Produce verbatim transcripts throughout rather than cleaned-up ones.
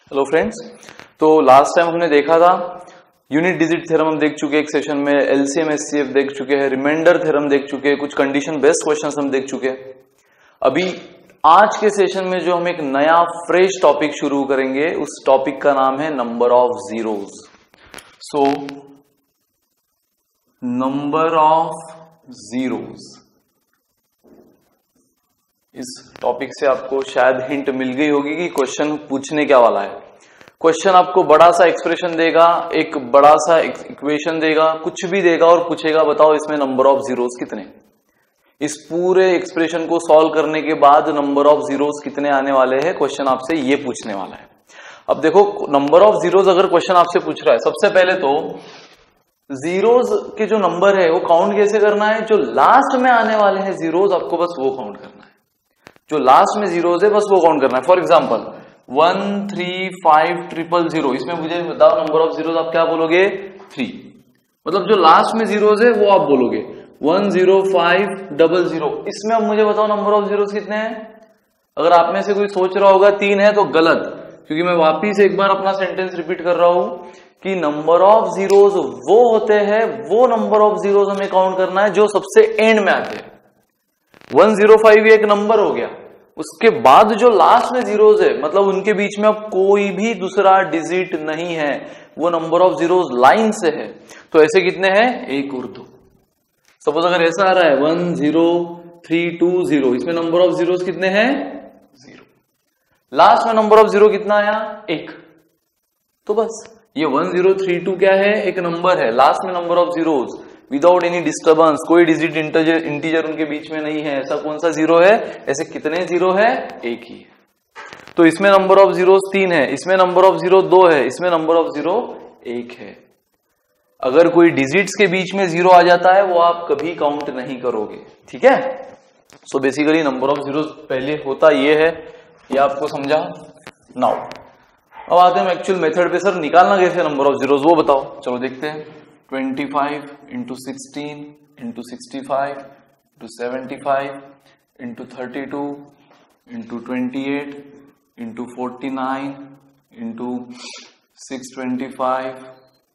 Hello friends, तो last time हमने देखा था यूनिट डिजिट थ्योरम हम देख चुके हैं एक सेशन में, एलसीएम एचसीएफ देख चुके हैं, रिमाइंडर थ्योरम देख चुके हैं, कुछ कंडीशन बेस्ड क्वेश्चंस हम देख चुके हैं। अभी आज के सेशन में जो हम एक नया फ्रेश टॉपिक शुरू करेंगे, उस टॉपिक का नाम है number of zeros. So number of zeros, इस टॉपिक से आपको शायद हिंट मिल गई होगी कि क्वेश्चन पूछने क्या वाला है। क्वेश्चन आपको बड़ा सा एक्सप्रेशन देगा, एक बड़ा सा इक्वेशन देगा, कुछ भी देगा और पूछेगा बताओ इसमें नंबर ऑफ जीरोस कितने। इस पूरे एक्सप्रेशन को सॉल्व करने के बाद नंबर ऑफ जीरोस कितने आने वाले हैं, क्वेश्चन आपसे ये पूछने वाला है। अब देखो, नंबर ऑफ जीरोस अगर क्वेश्चन आपसे पूछ रहा है, सबसे पहले तो जीरोस के जो नंबर है वो काउंट कैसे करना है। जो लास्ट में आने वाले हैं जीरोस, आपको बस वो काउंट करना है। जो लास्ट में जीरोस है बस वो काउंट करना है। For example one three five triple zero, इसमें मुझे बताओ नंबर ऑफ जीरोस आप क्या बोलोगे, थ्री। मतलब जो लास्ट में जीरोस है वो आप बोलोगे one zero five double zero. इसमें अब मुझे बताओ नंबर ऑफ जीरोस कितने हैं। अगर आप में से कोई सोच रहा होगा तीन है तो गलत, क्योंकि मैं वापिस एक बार अपना सेंटेंस रिपीट कर रहा हूं कि नंबर ऑफ जीरोस वो होते हैं, वो नंबर ऑफ जीरोस हमें काउंट करना है जो सबसे एंड में आते हैं। वन जीरो फाइव एक नंबर हो गया, उसके बाद जो लास्ट में जीरोस है मतलब उनके बीच में अब कोई भी दूसरा डिजिट नहीं है, वो नंबर ऑफ जीरोस लाइन से है। तो ऐसे कितने हैं, एक और दो। सपोज अगर ऐसा आ रहा है one zero three two zero, इसमें नंबर ऑफ जीरोस कितने हैं, जीरो। लास्ट में नंबर ऑफ जीरो कितना आया, एक। तो बस ये वन जीरो थ्री टू क्या है, एक नंबर है, लास्ट में number of zeros without any disturbance, कोई डिजिट इंटीजर इंटीजर उनके बीच में नहीं है। ऐसा कौन सा जीरो है, ऐसे कितने जीरो है, एक ही है। तो इसमें नंबर ऑफ जीरो तीन है, इसमें नंबर ऑफ जीरो दो है, इसमें नंबर ऑफ जीरो एक है। अगर कोई डिजिट्स के बीच में जीरो आ जाता है वो आप कभी काउंट नहीं करोगे, ठीक है। So basically number of zero पहले होता ये है, ये आपको समझा। नाउ अब आते हैं एक्चुअल मेथड पे। सर निकालना कैसे नंबर ऑफ जीरोस, वो बताओ। चलो देखते हैं। Twenty five into sixteen into sixty five into seventy five into thirty two into twenty eight into forty nine into six twenty five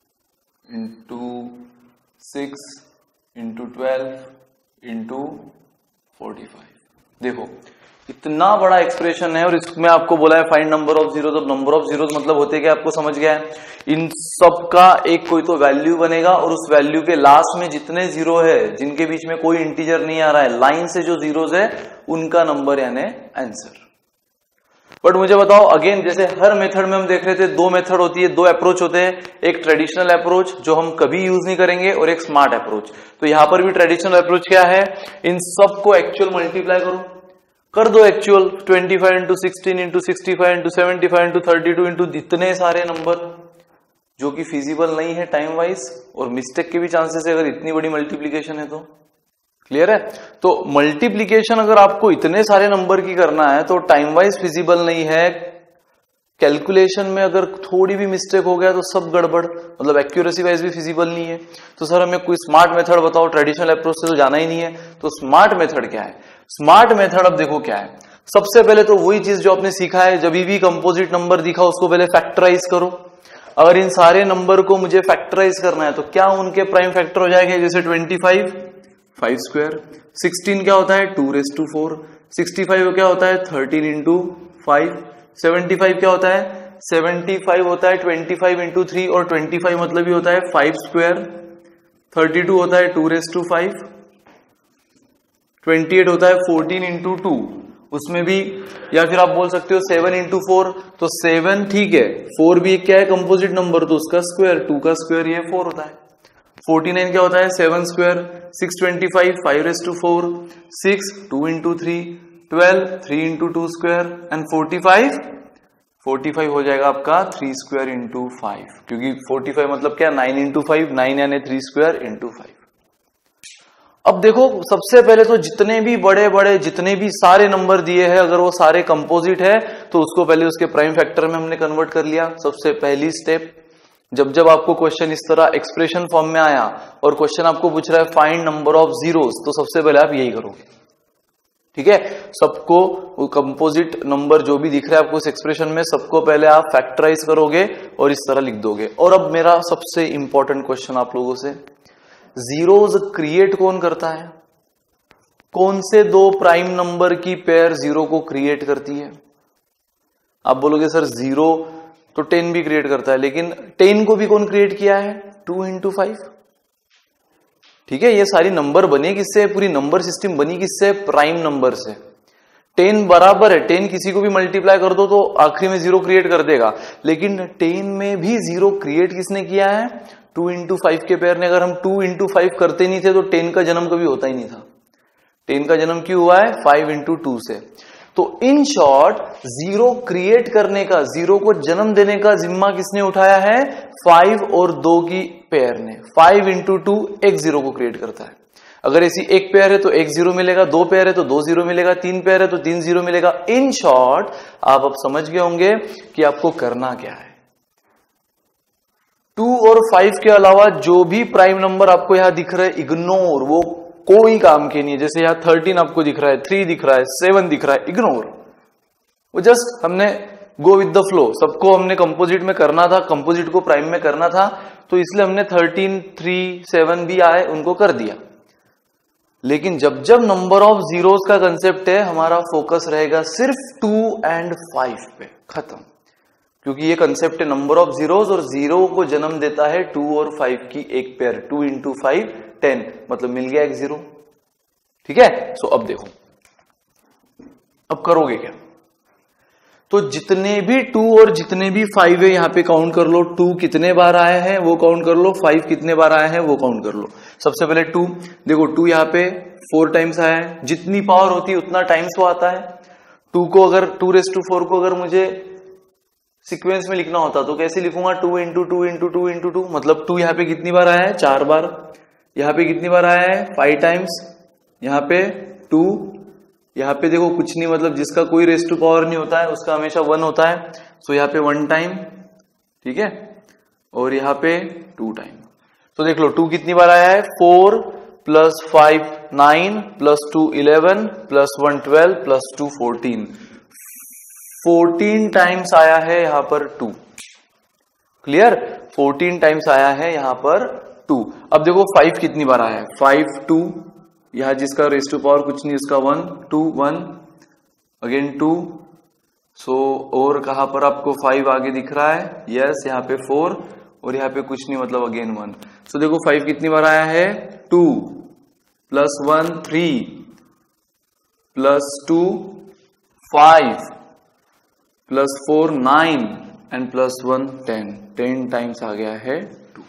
into six into twelve into forty five. देखो इतना बड़ा expression है और इसमें आपको बोला है find number of zeros. अब नंबर ऑफ जीरोस मतलब होते क्या, आपको समझ गया है। इन सब का एक कोई तो वैल्यू बनेगा और उस वैल्यू के लास्ट में जितने जीरो है, जिनके बीच में कोई इंटीजर नहीं आ रहा है, लाइन से जो जीरोस है उनका नंबर यानी आंसर। बट मुझे बताओ अगेन, जैसे हर मेथड में हम देख रहे थे दो मेथड होती है, दो अप्रोच होते हैं। एक ट्रेडिशनल अप्रोच जो हम कभी यूज नहीं करेंगे और एक स्मार्ट अप्रोच। तो यहां पर भी ट्रेडिशनल अप्रोच क्या है, इन सबको एक्चुअल मल्टीप्लाई करो, कर दो actual. Twenty five into sixteen into sixty five into seventy five into thirty two into इतने सारे नंबर जो कि फिजिबल नहीं है टाइम वाइज, और मिस्टेक के भी चांसेस है अगर इतनी बड़ी मल्टीप्लीकेशन है तो। क्लियर है। तो मल्टीप्लीकेशन अगर आपको इतने सारे नंबर की करना है तो टाइम वाइज फिजिबल नहीं है, कैलकुलेशन में अगर थोड़ी भी मिस्टेक हो गया तो सब गड़बड़, मतलब एक्यूरेसी वाइज भी फिजिबल नहीं है। तो सर हमें कोई स्मार्ट मेथड बताओ, ट्रेडिशनल अप्रोच से तो जाना ही नहीं है। तो स्मार्ट मेथड क्या है, स्मार्ट मेथड अब देखो क्या है। सबसे पहले तो वही चीज जो आपने सीखा है, जब भी कंपोजिट नंबर दिखा उसको पहले फैक्टराइज करो। अगर इन सारे नंबर को मुझे फैक्टराइज करना है तो क्या उनके प्राइम फैक्टर हो जाएंगे, जैसे twenty five five square, sixteen क्या होता है two raise to four, sixty five क्या होता है thirteen into five, seventy five क्या होता है सेवेंटी फाइव होता है ट्वेंटी फाइव इंटू थ्री, और ट्वेंटी फाइव मतलब ही होता है फाइव स्क्वायर, थर्टी टू होता है two raise to five, twenty eight होता है फोर्टीन इंटू टू, उसमें भी, या फिर आप बोल सकते हो सेवन इंटू फोर। तो सेवन ठीक है, फोर भी क्या है कंपोजिट नंबर तो उसका स्क्वायर, टू का स्क्वायर ये फोर होता है। फोर्टी नाइन क्या होता है seven square, six twenty five five raise to four, six two into three, twelve three into two square, and forty five forty five हो जाएगा आपका थ्री स्क्वायर इंटू फाइव, क्योंकि फोर्टी फाइव मतलब क्या nine into five, nine यानी three square into five. अब देखो सबसे पहले तो जितने भी बड़े बड़े जितने भी सारे नंबर दिए हैं, अगर वो सारे कंपोजिट है तो उसको पहले उसके प्राइम फैक्टर में हमने कन्वर्ट कर लिया। सबसे पहली स्टेप, जब जब आपको क्वेश्चन इस तरह एक्सप्रेशन फॉर्म में आया और क्वेश्चन आपको पूछ रहा है फाइंड नंबर ऑफ जीरोस, तो सबसे पहले आप यही करोगे, ठीक है। सबको कंपोजिट नंबर जो भी दिख रहा है आपको इस एक्सप्रेशन में, सबको पहले आप फैक्टराइज करोगे और इस तरह लिख दोगे। और अब मेरा सबसे इंपॉर्टेंट क्वेश्चन आप लोगों से, जीरोज क्रिएट कौन करता है? कौन से दो प्राइम नंबर की पेयर जीरो को क्रिएट करती है? आप बोलोगे सर जीरो तो टेन भी क्रिएट करता है, लेकिन टेन को भी कौन क्रिएट किया है? Two into five. ठीक है, ये सारी नंबर बनी किससे? पूरी नंबर सिस्टम बनी किससे? प्राइम नंबर से। टेन बराबर है, टेन किसी को भी मल्टीप्लाई कर दो तो आखिरी में जीरो क्रिएट कर देगा, लेकिन टेन में भी जीरो क्रिएट किसने किया है? टू इंटू फाइव के पेयर ने। अगर हम टू इंटू फाइव करते नहीं थे तो टेन का जन्म कभी होता ही नहीं था। टेन का जन्म क्यों हुआ है? फाइव इंटू टू से। तो इन शॉर्ट जीरो क्रिएट करने का, जीरो को जन्म देने का जिम्मा किसने उठाया है? फाइव और दो की पेयर ने। फाइव इंटू टू एक जीरो को क्रिएट करता है। अगर ऐसी एक पेयर है तो एक जीरो मिलेगा, दो पेयर है तो दो जीरो मिलेगा, तीन पेयर है तो तीन जीरो मिलेगा। इन शॉर्ट आप अब समझ गए होंगे कि आपको करना क्या है। टू और फाइव के अलावा जो भी प्राइम नंबर आपको यहां दिख रहे हैं, इग्नोर, वो कोई काम के नहीं है। जैसे यहां थर्टीन आपको दिख रहा है, थ्री दिख रहा है, सेवन दिख रहा है, इग्नोर। वो जस्ट हमने गो विद द फ्लो, सबको हमने कंपोजिट में करना था, कंपोजिट को प्राइम में करना था, तो इसलिए हमने थर्टीन, थ्री, सेवन भी आए उनको कर दिया। लेकिन जब जब नंबर ऑफ जीरोस का कंसेप्ट है, हमारा फोकस रहेगा सिर्फ टू एंड फाइव पे, खत्म। क्योंकि ये कंसेप्ट है नंबर ऑफ जीरोस, और जीरो को जन्म देता है टू और फाइव की एक pair. Two into five ten, मतलब मिल गया एक जीरो। ठीक है, सो अब देखो, अब करोगे क्या? तो जितने भी टू और जितने भी फाइव है यहां पे काउंट कर लो। टू कितने बार आया है वो काउंट कर लो, फाइव कितने बार आया है वो काउंट कर लो। सबसे पहले टू, देखो टू यहां पे फोर टाइम्स आया है। जितनी पावर होती है उतना टाइम्स वो आता है। टू को अगर टू रेस टू फोर को अगर मुझे सीक्वेंस में लिखना होता तो कैसे लिखूंगा? Two into two into two into two, मतलब टू यहाँ पे कितनी बार आया है? चार बार। यहाँ पे कितनी बार आया है? Five times. यहाँ पे टू, यहाँ पे देखो कुछ नहीं, मतलब जिसका कोई रेस टू पावर नहीं होता है उसका हमेशा वन होता है। सो यहाँ पे वन टाइम, ठीक है, और यहाँ पे टू टाइम। तो देख लो टू कितनी बार आया है? Four plus five nine, plus two eleven, plus one twelve, plus two fourteen. Fourteen times आया है यहां पर टू। क्लियर? फोर्टीन टाइम्स आया है यहां पर टू। अब देखो फाइव कितनी बार आया है? फाइव, टू, यहां जिसका रेस टू पावर कुछ नहीं, इसका one, two, one, again two. So और कहां पर आपको फाइव आगे दिख रहा है? यस, यहाँ पे फोर, और यहाँ पे कुछ नहीं, मतलब अगेन वन। सो देखो फाइव कितनी बार आया है? Two plus one three, plus two five, plus four nine, and plus one ten. Ten times आ गया है two.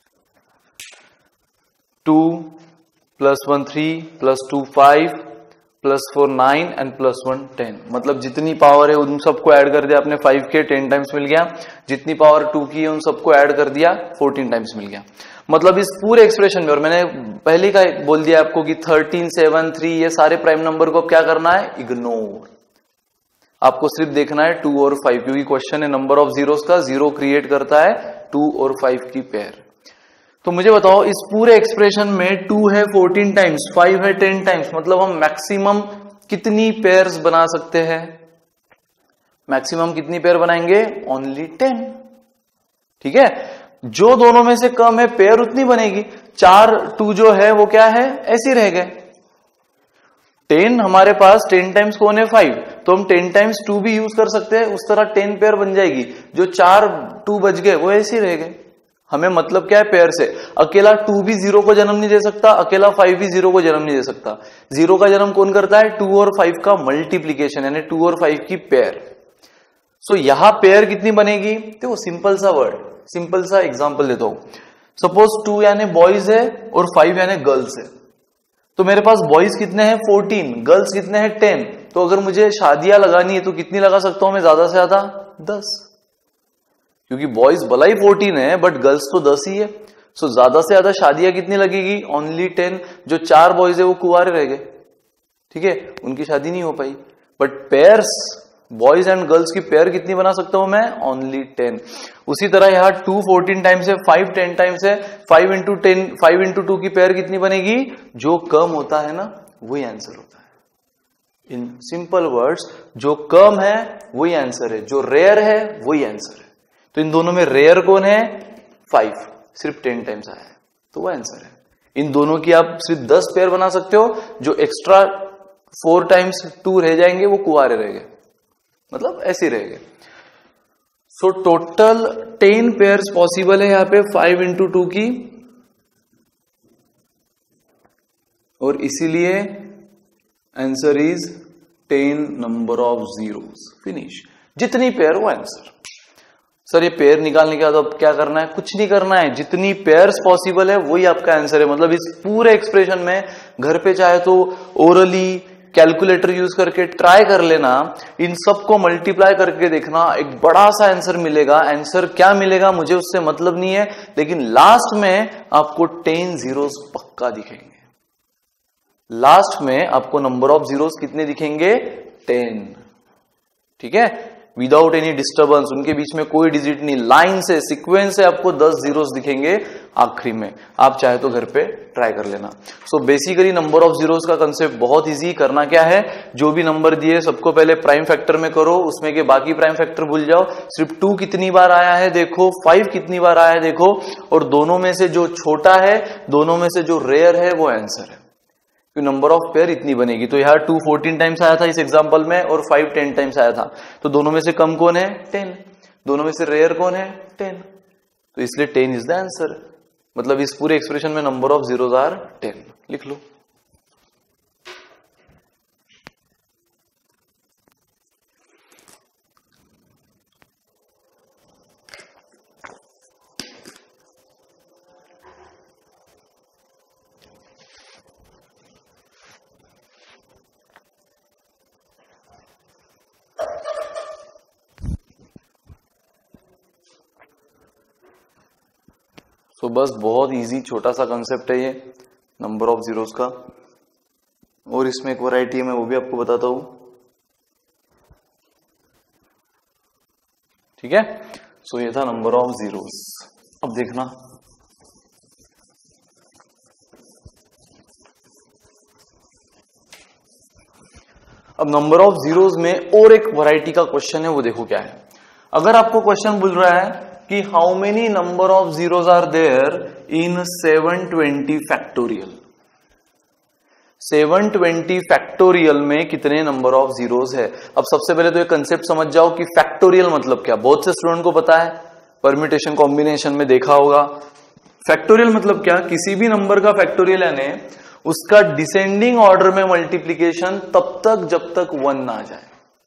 Two plus one three, plus two five, plus four nine, and plus one ten. मतलब जितनी power है उन सबको add कर दिया आपने, फाइव के टेन टाइम्स मिल गया। जितनी पावर टू की है उन सबको ऐड कर दिया, फोर्टीन टाइम्स मिल गया। मतलब इस पूरे एक्सप्रेशन में, और मैंने पहले का बोल दिया आपको कि थर्टीन, सेवन, थ्री, ये सारे प्राइम नंबर को क्या करना है? इग्नोर। आपको सिर्फ देखना है टू और फाइव, क्योंकि क्वेश्चन है नंबर ऑफ जीरोस का, जीरो क्रिएट करता है टू और फाइव की पेयर। तो मुझे बताओ इस पूरे एक्सप्रेशन में टू है फोर्टीन टाइम्स, फाइव है टेन टाइम्स, मतलब हम मैक्सिमम कितनी पेयर्स बना सकते हैं? मैक्सिमम कितनी पेयर बनाएंगे? Only ten. ठीक है, जो दोनों में से कम है पेयर उतनी बनेगी। चार टू जो है वो क्या है? ऐसे रह गए। टेन हमारे पास टेन टाइम्स कौन है? फाइव, तो हम टेन टाइम्स टू भी यूज कर सकते हैं, उस तरह टेन पेयर बन जाएगी। जो चार टू बच गए वो ऐसे ही रह गए। हमें मतलब क्या है? पेयर से। अकेला टू भी जीरो को जन्म नहीं दे सकता, अकेला फाइव भी जीरो को जन्म नहीं दे सकता। जीरो का जन्म कौन करता है? टू और फाइव का मल्टीप्लीकेशन, यानी टू और फाइव की पेयर। सो यहां पेयर कितनी बनेगी? देखो सिंपल सा वर्ड, सिंपल सा एग्जांपल देता हूं। सपोज टू यानी बॉयज है और फाइव यानी गर्ल्स है, तो मेरे पास बॉयज कितने हैं? फोर्टीन, गर्ल्स कितने हैं? टेन। तो अगर मुझे शादियां लगानी है तो कितनी लगा सकता हूं मैं ज्यादा से ज्यादा? दस, क्योंकि बॉयज भला ही फोर्टीन है बट गर्ल्स तो दस ही है। सो ज्यादा से ज्यादा शादियां कितनी लगेगी? Only ten. जो चार बॉयज है वो कुंवारे रह गए, ठीक है, उनकी शादी नहीं हो पाई। But pairs, boys and girls की पेयर कितनी बना सकता हूं मैं? Only ten. उसी तरह यहाँ टू फोर्टीन टाइम्स है, फाइव टेन टाइम्स है, five into ten, five into two की पेयर कितनी बनेगी? जो कम होता है ना वही आंसर होता है इन सिंपल वर्ड्स, जो कम है वही आंसर है, जो रेयर है वही आंसर है। तो इन दोनों में रेयर कौन है? फाइव, सिर्फ टेन टाइम्स आया है तो वो आंसर है। इन दोनों की आप सिर्फ दस पेयर बना सकते हो, जो एक्स्ट्रा फोर टाइम्स टू रह जाएंगे वो कुंवारे रह गए, मतलब ऐसे रह गए। So total ten pairs possible है यहां पे फाइव इंटू टू की, और इसीलिए answer is ten number of zeros. Finish. जितनी पेयर वो आंसर। सर ये पेयर निकालने के बाद अब क्या करना है? कुछ नहीं करना है, जितनी पेयर्स पॉसिबल है वही आपका आंसर है। मतलब इस पूरे एक्सप्रेशन में घर पे चाहे तो ओरली कैलकुलेटर यूज करके ट्राई कर लेना, इन सबको मल्टीप्लाई करके देखना, एक बड़ा सा आंसर मिलेगा। आंसर क्या मिलेगा मुझे उससे मतलब नहीं है, लेकिन लास्ट में आपको टेन जीरोस पक्का दिखेंगे। लास्ट में आपको नंबर ऑफ जीरोस कितने दिखेंगे? टेन। ठीक है, विदाउट एनी डिस्टर्बेंस, उनके बीच में कोई डिजिट नहीं, लाइन से सीक्वेंस से आपको दस जीरोस दिखेंगे आखिरी में। आप चाहे तो घर पे ट्राई कर लेना। So basically number of zeros का कंसेप्ट बहुत इजी। करना क्या है, जो भी नंबर दिए सबको पहले प्राइम फैक्टर में करो, उसमें के बाकी प्राइम फैक्टर भूल जाओ। सिर्फ टू कितनी बार आया है देखो, फाइव कितनी बार आया है देखो, और दोनों में से जो छोटा है, दोनों में से जो रेयर है वो आंसर है। नंबर ऑफ पेयर इतनी बनेगी। तो यहाँ टू फोर्टीन टाइम्स आया था इस एग्जांपल में, और फाइव टेन टाइम्स आया था। तो दोनों में से कम कौन है? टेन। दोनों में से रेयर कौन है? टेन। तो इसलिए टेन इज द आंसर। मतलब इस पूरे एक्सप्रेशन में number of zeros are ten. लिख लो। तो so, बस बहुत इजी छोटा सा कंसेप्ट है ये नंबर ऑफ जीरोस का, और इसमें एक वैरायटी है, मैं वो भी आपको बताता हूं। ठीक है, सो so, ये था नंबर ऑफ जीरोस। अब देखना, अब नंबर ऑफ जीरोस में और एक वैरायटी का क्वेश्चन है, वो देखो क्या है। अगर आपको क्वेश्चन बोल रहा है कि how many number of zeros are there in seven twenty factorial, seven twenty factorial में कितने नंबर ऑफ जीरोस है। अब सबसे पहले तो ये कंसेप्ट समझ जाओ कि फैक्टोरियल मतलब क्या। बहुत से स्टूडेंट को पता है, परम्यूटेशन कॉम्बिनेशन में देखा होगा। फैक्टोरियल मतलब क्या? किसी भी नंबर का फैक्टोरियल यानी उसका डिसेंडिंग ऑर्डर में मल्टीप्लीकेशन तब तक जब तक वन ना आ जाए।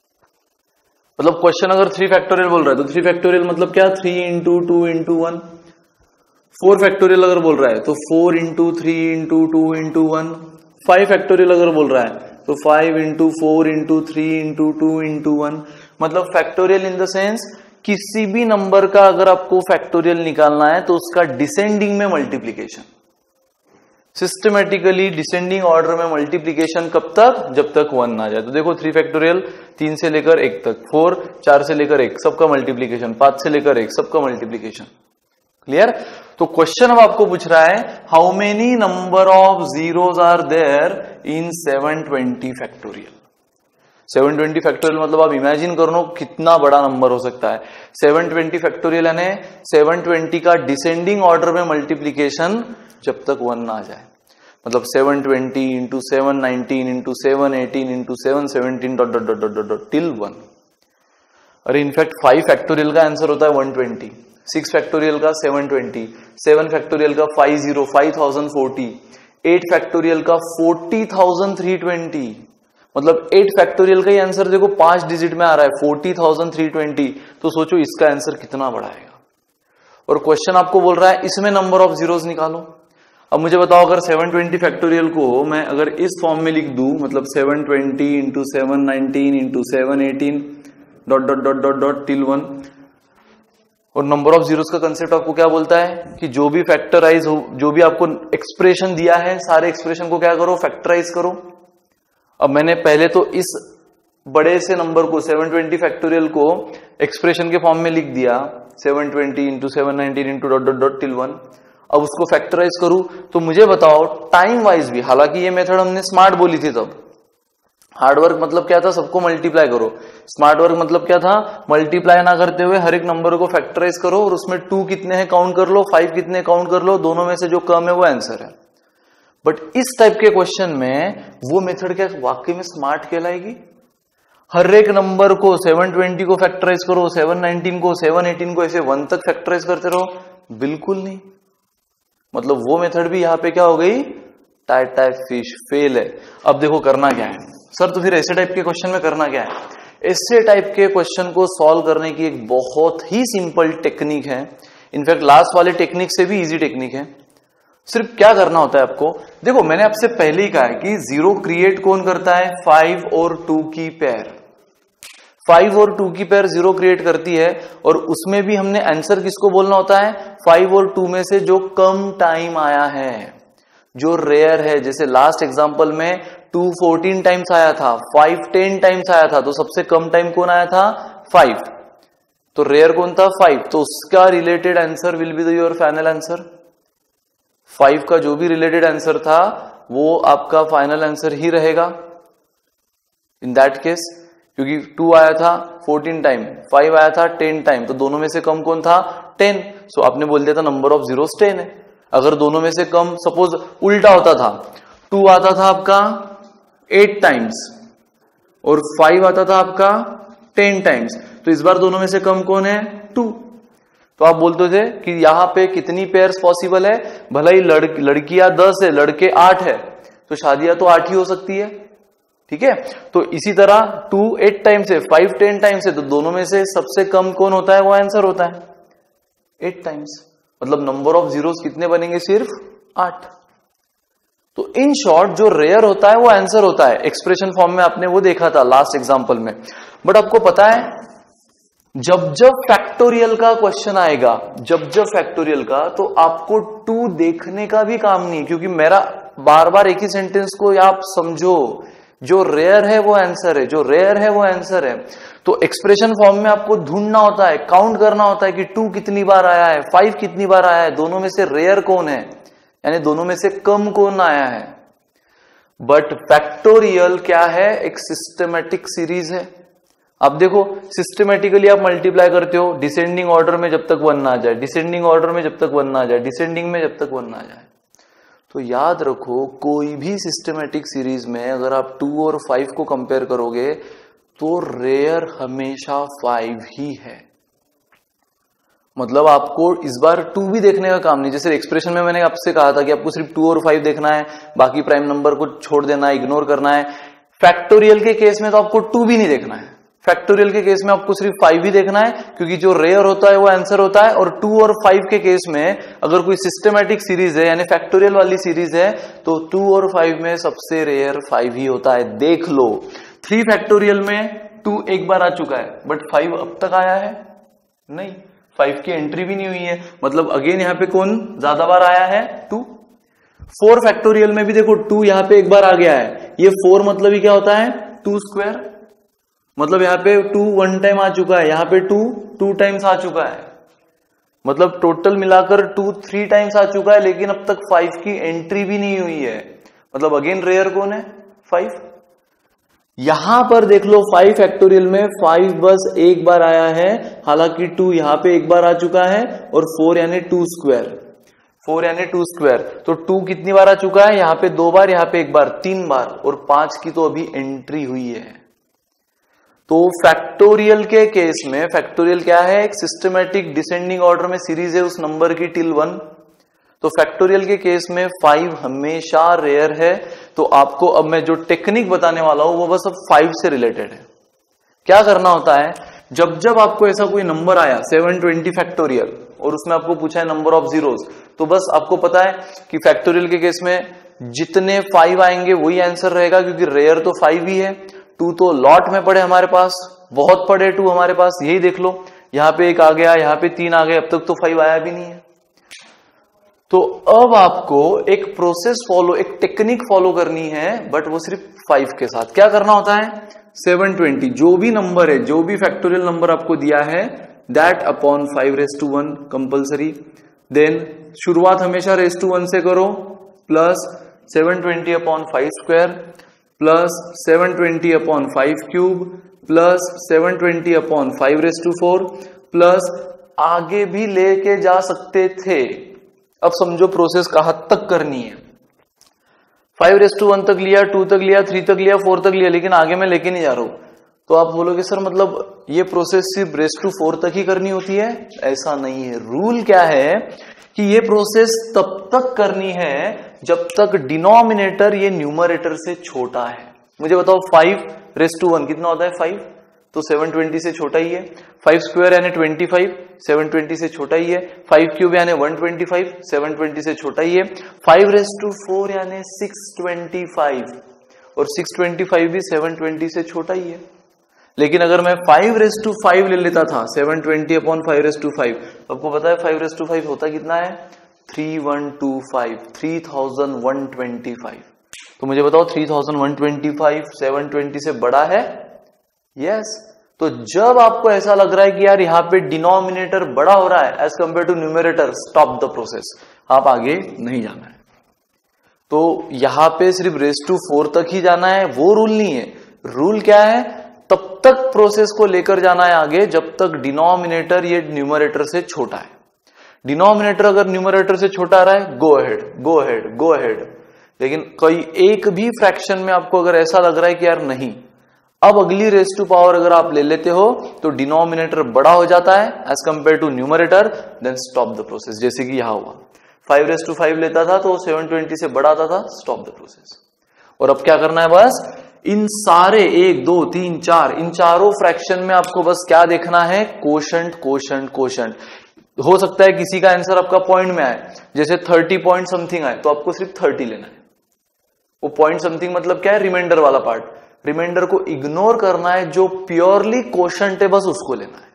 मतलब क्वेश्चन अगर थ्री फैक्टोरियल बोल रहा है तो थ्री फैक्टोरियल मतलब क्या? Three into two into one. Four factorial अगर बोल रहा है तो four into three into two into one. Five factorial अगर बोल रहा है तो five into four into three into two into one. मतलब फैक्टोरियल इन द सेंस किसी भी नंबर का अगर आपको फैक्टोरियल निकालना है तो उसका डिसेंडिंग में मल्टीप्लीकेशन, सिस्टमेटिकली डिसेंडिंग ऑर्डर में मल्टीप्लीकेशन कब तक? जब तक वन ना जाए। तो देखो थ्री फैक्टोरियल तीन से लेकर एक तक, फोर चार से लेकर एक सबका मल्टीप्लीकेशन, पांच से लेकर एक सबका मल्टीप्लीकेशन। क्लियर? तो क्वेश्चन अब आपको पूछ रहा है how many number of zeros are there in seven twenty factorial. Seven twenty factorial मतलब आप इमेजिन करो कितना बड़ा नंबर हो सकता है। सेवन ट्वेंटी फैक्टोरियल यानी सेवन ट्वेंटी का डिसेंडिंग ऑर्डर में मल्टीप्लीकेशन जब तक वन ना आ जाए। मतलब seven twenty into seven nineteen into seven eighteen into seven seventeen dot dot dot dot dot till one. अरे इनफैक्ट फाइव फैक्टोरियल का आंसर होता है वन ट्वेंटी, सिक्स फैक्टोरियल का सेवन ट्वेंटी, सेवन फैक्टोरियल का five zero five thousand forty, eight factorial का forty thousand three twenty. मतलब eight factorial का ही आंसर देखो पांच डिजिट में आ रहा है, फोर्टी थाउजेंड थ्री ट्वेंटी। तो सोचो इसका आंसर कितना बड़ा आएगा। और क्वेश्चन आपको बोल रहा है इसमें नंबर ऑफ जीरोस निकालो। अब मुझे बताओ अगर सेवन ट्वेंटी फैक्टोरियल को मैं अगर इस फॉर्म में लिख दूं, मतलब seven twenty into seven nineteen into seven eighteen dot dot dot dot dot till one. और नंबर ऑफ जीरोस का कंसेप्ट आपको क्या बोलता है कि जो भी फैक्टराइज हो, जो भी आपको एक्सप्रेशन दिया है सारे एक्सप्रेशन को क्या करो? फैक्टराइज करो। अब मैंने पहले तो इस बड़े से नंबर को सेवन ट्वेंटी फैक्टोरियल को एक्सप्रेशन के फॉर्म में लिख दिया, seven twenty into seven nineteen into dot dot dot till one. अब उसको फैक्टराइज करूं तो मुझे बताओ टाइम वाइज भी, हालांकि ये मेथड हमने स्मार्ट बोली थी तब, हार्डवर्क मतलब क्या था, सबको मल्टीप्लाई करो। स्मार्ट वर्क मतलब क्या था, मल्टीप्लाई ना करते हुए हर एक नंबर को फैक्टराइज करो और उसमें टू कितने हैं काउंट कर लो, फाइव कितने काउंट कर लो, दोनों में से जो कम है वो आंसर है। बट इस टाइप के क्वेश्चन में वो मेथड क्या वाकई में स्मार्ट कहलाएगी? हर एक नंबर को सेवन ट्वेंटी को फैक्टराइज करो, सेवन नाइनटीन को, सेवन एटीन को, ऐसे वन तक फैक्टराइज करते रहो, बिल्कुल नहीं। मतलब वो मेथड भी यहां पे क्या हो गई, टाइप टाइप फिश फेल है। अब देखो करना क्या है सर, तो फिर ऐसे टाइप के क्वेश्चन में करना क्या है? ऐसे टाइप के क्वेश्चन को सॉल्व करने की एक बहुत ही सिंपल टेक्निक है, इनफैक्ट लास्ट वाले टेक्निक से भी इजी टेक्निक है। सिर्फ क्या करना होता है आपको, देखो मैंने आपसे पहले ही कहा है कि जीरो क्रिएट कौन करता है, फाइव और टू की पेयर। फाइव और टू की पेयर जीरो क्रिएट करती है, और उसमें भी हमने आंसर किसको बोलना होता है, फाइव और टू में से जो कम टाइम आया है, जो रेयर है। जैसे लास्ट एग्जांपल में टू फोर्टीन टाइम्स आया था, फाइव टेन टाइम्स आया था, तो सबसे कम टाइम कौन आया था, फाइव। तो रेयर कौन था, फाइव। तो उसका related answer will be your final answer. Five का जो भी रिलेटेड आंसर था वो आपका फाइनल आंसर ही रहेगा इन दैट केस, क्योंकि टू आया था फोर्टीन टाइम, फाइव आया था टेन टाइम, तो दोनों में से कम कौन था, टेन। सो आपने बोल दिया था नंबर ऑफ जीरोस टेन है। अगर दोनों में से कम, सपोज उल्टा होता था, टू आता था आपका एट टाइम्स और फाइव आता था आपका टेन टाइम्स, तो इस बार दोनों में से कम कौन है, टू। तो आप बोलते थे कि यहां पे कितनी पेयर्स पॉसिबल है, भला ही लड़, लड़कियां दस है, लड़के आठ है, तो शादियां तो आठ ही हो सकती है, ठीक है। तो इसी तरह टू एट टाइम्स है, फाइव टेन टाइम्स है, तो दोनों में से सबसे कम कौन होता है, वो आंसर होता है एट टाइम्स। मतलब नंबर ऑफ जीरोस कितने बनेंगे, सिर्फ आठ। तो इन शॉर्ट जो रेयर होता है वो आंसर होता है, एक्सप्रेशन फॉर्म में आपने वो देखा था लास्ट एग्जांपल में। बट आपको पता है जब जब फैक्टोरियल का क्वेश्चन आएगा, जब जब फैक्टोरियल का, तो आपको टू देखने का भी काम नहीं, क्योंकि मेरा बार बार एक ही सेंटेंस को आप समझो, जो रेयर है वो आंसर है, जो रेयर है वो आंसर है। तो एक्सप्रेशन फॉर्म में आपको ढूंढना होता है, काउंट करना होता है कि टू कितनी बार आया है, फाइव कितनी बार आया है, दोनों में से रेयर कौन है, यानी दोनों में से कम कौन आया है। बट फैक्टोरियल क्या है, एक सिस्टमेटिक सीरीज है। अब देखो सिस्टमेटिकली आप मल्टीप्लाई करते हो, डिसेंडिंग ऑर्डर में जब तक वन ना आ जाए, डिसेंडिंग ऑर्डर में जब तक वन ना आ जाए, डिसेंडिंग में जब तक वन ना आ जाए। तो याद रखो कोई भी सिस्टमेटिक सीरीज में अगर आप टू और फाइव को कंपेयर करोगे तो रेयर हमेशा फाइव ही है। मतलब आपको इस बार टू भी देखने का काम नहीं, जैसे एक्सप्रेशन में मैंने आपसे कहा था कि आपको सिर्फ टू और फाइव देखना है, बाकी प्राइम नंबर को छोड़ देना है, इग्नोर करना है। फैक्टोरियल के केस में तो आपको टू भी नहीं देखना है, फैक्टोरियल के केस में आपको सिर्फ फाइव ही देखना है, क्योंकि जो रेयर होता है वो आंसर होता है। और टू और फाइव के केस में अगर कोई सिस्टमैटिक सीरीज है यानी फैक्टोरियल वाली सीरीज है, तो टू और फाइव में सबसे रेयर फाइव ही होता है। देख लो थ्री फैक्टोरियल में टू एक बार आ चुका है, बट फाइव अब तक आया है नहीं, फाइव की एंट्री भी नहीं हुई है। मतलब अगेन यहाँ पे कौन ज्यादा बार आया है, टू। फोर फैक्टोरियल में भी देखो टू यहाँ पे एक बार आ गया है, ये फोर मतलब ही क्या होता है, टू स्क्वायर। मतलब यहाँ पे टू वन टाइम आ चुका है, यहाँ पे टू टू टाइम्स आ चुका है, मतलब टोटल मिलाकर टू थ्री टाइम्स आ चुका है, लेकिन अब तक फाइव की एंट्री भी नहीं हुई है। मतलब अगेन रेयर कौन है, फाइव। यहां पर देख लो फाइव फैक्टोरियल में फाइव बस एक बार आया है, हालांकि टू यहां पे एक बार आ चुका है, और फोर यानी टू स्क्वायर, फोर यानी टू स्क्वायर। तो टू कितनी बार आ चुका है, यहां पे दो बार, यहां पे एक बार, तीन बार, और पांच की तो अभी एंट्री हुई है। तो फैक्टोरियल के केस में, फैक्टोरियल क्या है, एक सिस्टमैटिक डिसेंडिंग ऑर्डर में सीरीज है उस नंबर की टिल वन। तो फैक्टोरियल के केस में फाइव हमेशा रेयर है। तो आपको अब मैं जो टेक्निक बताने वाला हूं वो बस अब फाइव से रिलेटेड है। क्या करना होता है, जब जब आपको ऐसा कोई नंबर आया सेवन ट्वेंटी फैक्टोरियल और उसमें आपको पूछा है नंबर ऑफ जीरोस, तो बस आपको पता है कि फैक्टोरियल के केस में जितने फाइव आएंगे वही आंसर रहेगा, क्योंकि रेयर तो फाइव ही है। टू तो लॉट में पड़े हमारे पास, बहुत पड़े टू हमारे पास, यही देख लो, यहां पे एक आ गया, यहां पे तीन आ गए, अब तक तो फाइव आया भी नहीं है। तो अब आपको एक प्रोसेस फॉलो, एक टेक्निक फॉलो करनी है, बट वो सिर्फ फाइव के साथ। क्या करना होता है, सेवन ट्वेंटी जो भी नंबर है, जो भी फैक्टोरियल नंबर आपको दिया है, that upon five raise to one compulsory. Then शुरुआत हमेशा रेस टू वन से करो, plus seven twenty upon five square, plus seven twenty upon five cube plus seven twenty upon five raise to four plus आगे भी लेके जा सकते थे। अब समझो प्रोसेस कहां तक करनी है। फाइव रेस टू वन तक लिया, टू तक लिया, थ्री तक लिया, फोर तक लिया, लेकिन आगे मैं लेके नहीं जा रहा हूं। तो आप बोलोगे सर मतलब ये प्रोसेस सिर्फ रेस टू फोर तक ही करनी होती है? ऐसा नहीं है। रूल क्या है कि ये प्रोसेस तब तक करनी है जब तक डिनोमिनेटर ये न्यूमरेटर से छोटा है। मुझे बताओ फाइव रेस टू वन कितना होता है? फाइव, तो सेवन ट्वेंटी से छोटा ही है। फाइव स्क्वायर यानी ट्वेंटी फाइव, सेवन ट्वेंटी से छोटा ही है। फाइव क्यूब यानी one twenty five, seven twenty से छोटा ही है। फाइव रेस टू फोर यानी सिक्स ट्वेंटी फाइव, और सिक्स ट्वेंटी फाइव भी सेवन ट्वेंटी से छोटा ही है। लेकिन अगर मैं फाइव रेस टू फाइव ले लेता था, seven twenty upon five raise to five, आपको पता है फाइव रेस टू फाइव होता कितना है? Three one two five, three thousand one twenty five. तो मुझे बताओ three thousand one twenty five seven twenty से बड़ा है? Yes yes. तो जब आपको ऐसा लग रहा है कि यार यहाँ पे डिनोमिनेटर बड़ा हो रहा है as compare to numerator, stop the process, आप आगे नहीं जाना है। तो यहां पे सिर्फ रेस टू फोर तक ही जाना है, वो रूल नहीं है। रूल क्या है? तब तक प्रोसेस को लेकर जाना है आगे जब तक डिनोमिनेटर ये न्यूमरेटर से छोटा है। डिनोमिनेटर अगर न्यूमरेटर से छोटा आ रहा है, go ahead go ahead go ahead. लेकिन कोई एक भी फ्रैक्शन में आपको अगर ऐसा लग रहा है कि यार नहीं, अब अगली रेस टू पावर अगर आप ले लेते हो तो डिनोमिनेटर बड़ा हो जाता है as compare to numerator, then stop the process. जैसे कि यहां हुआ, फाइव रेस टू फाइव लेता था तो सेवन ट्वेंटी से बड़ा आता था, स्टॉप द प्रोसेस। और अब क्या करना है? बस इन सारे एक दो तीन चार इन चारों फ्रैक्शन में आपको बस क्या देखना है? Quotient quotient quotient. हो सकता है किसी का आंसर आपका पॉइंट में आए, जैसे थर्टी पॉइंट समथिंग आए, तो आपको सिर्फ थर्टी लेना है। वो पॉइंट समथिंग मतलब क्या है? रिमाइंडर वाला पार्ट। रिमाइंडर को इग्नोर करना है, जो प्योरली कोशंट है बस उसको लेना है।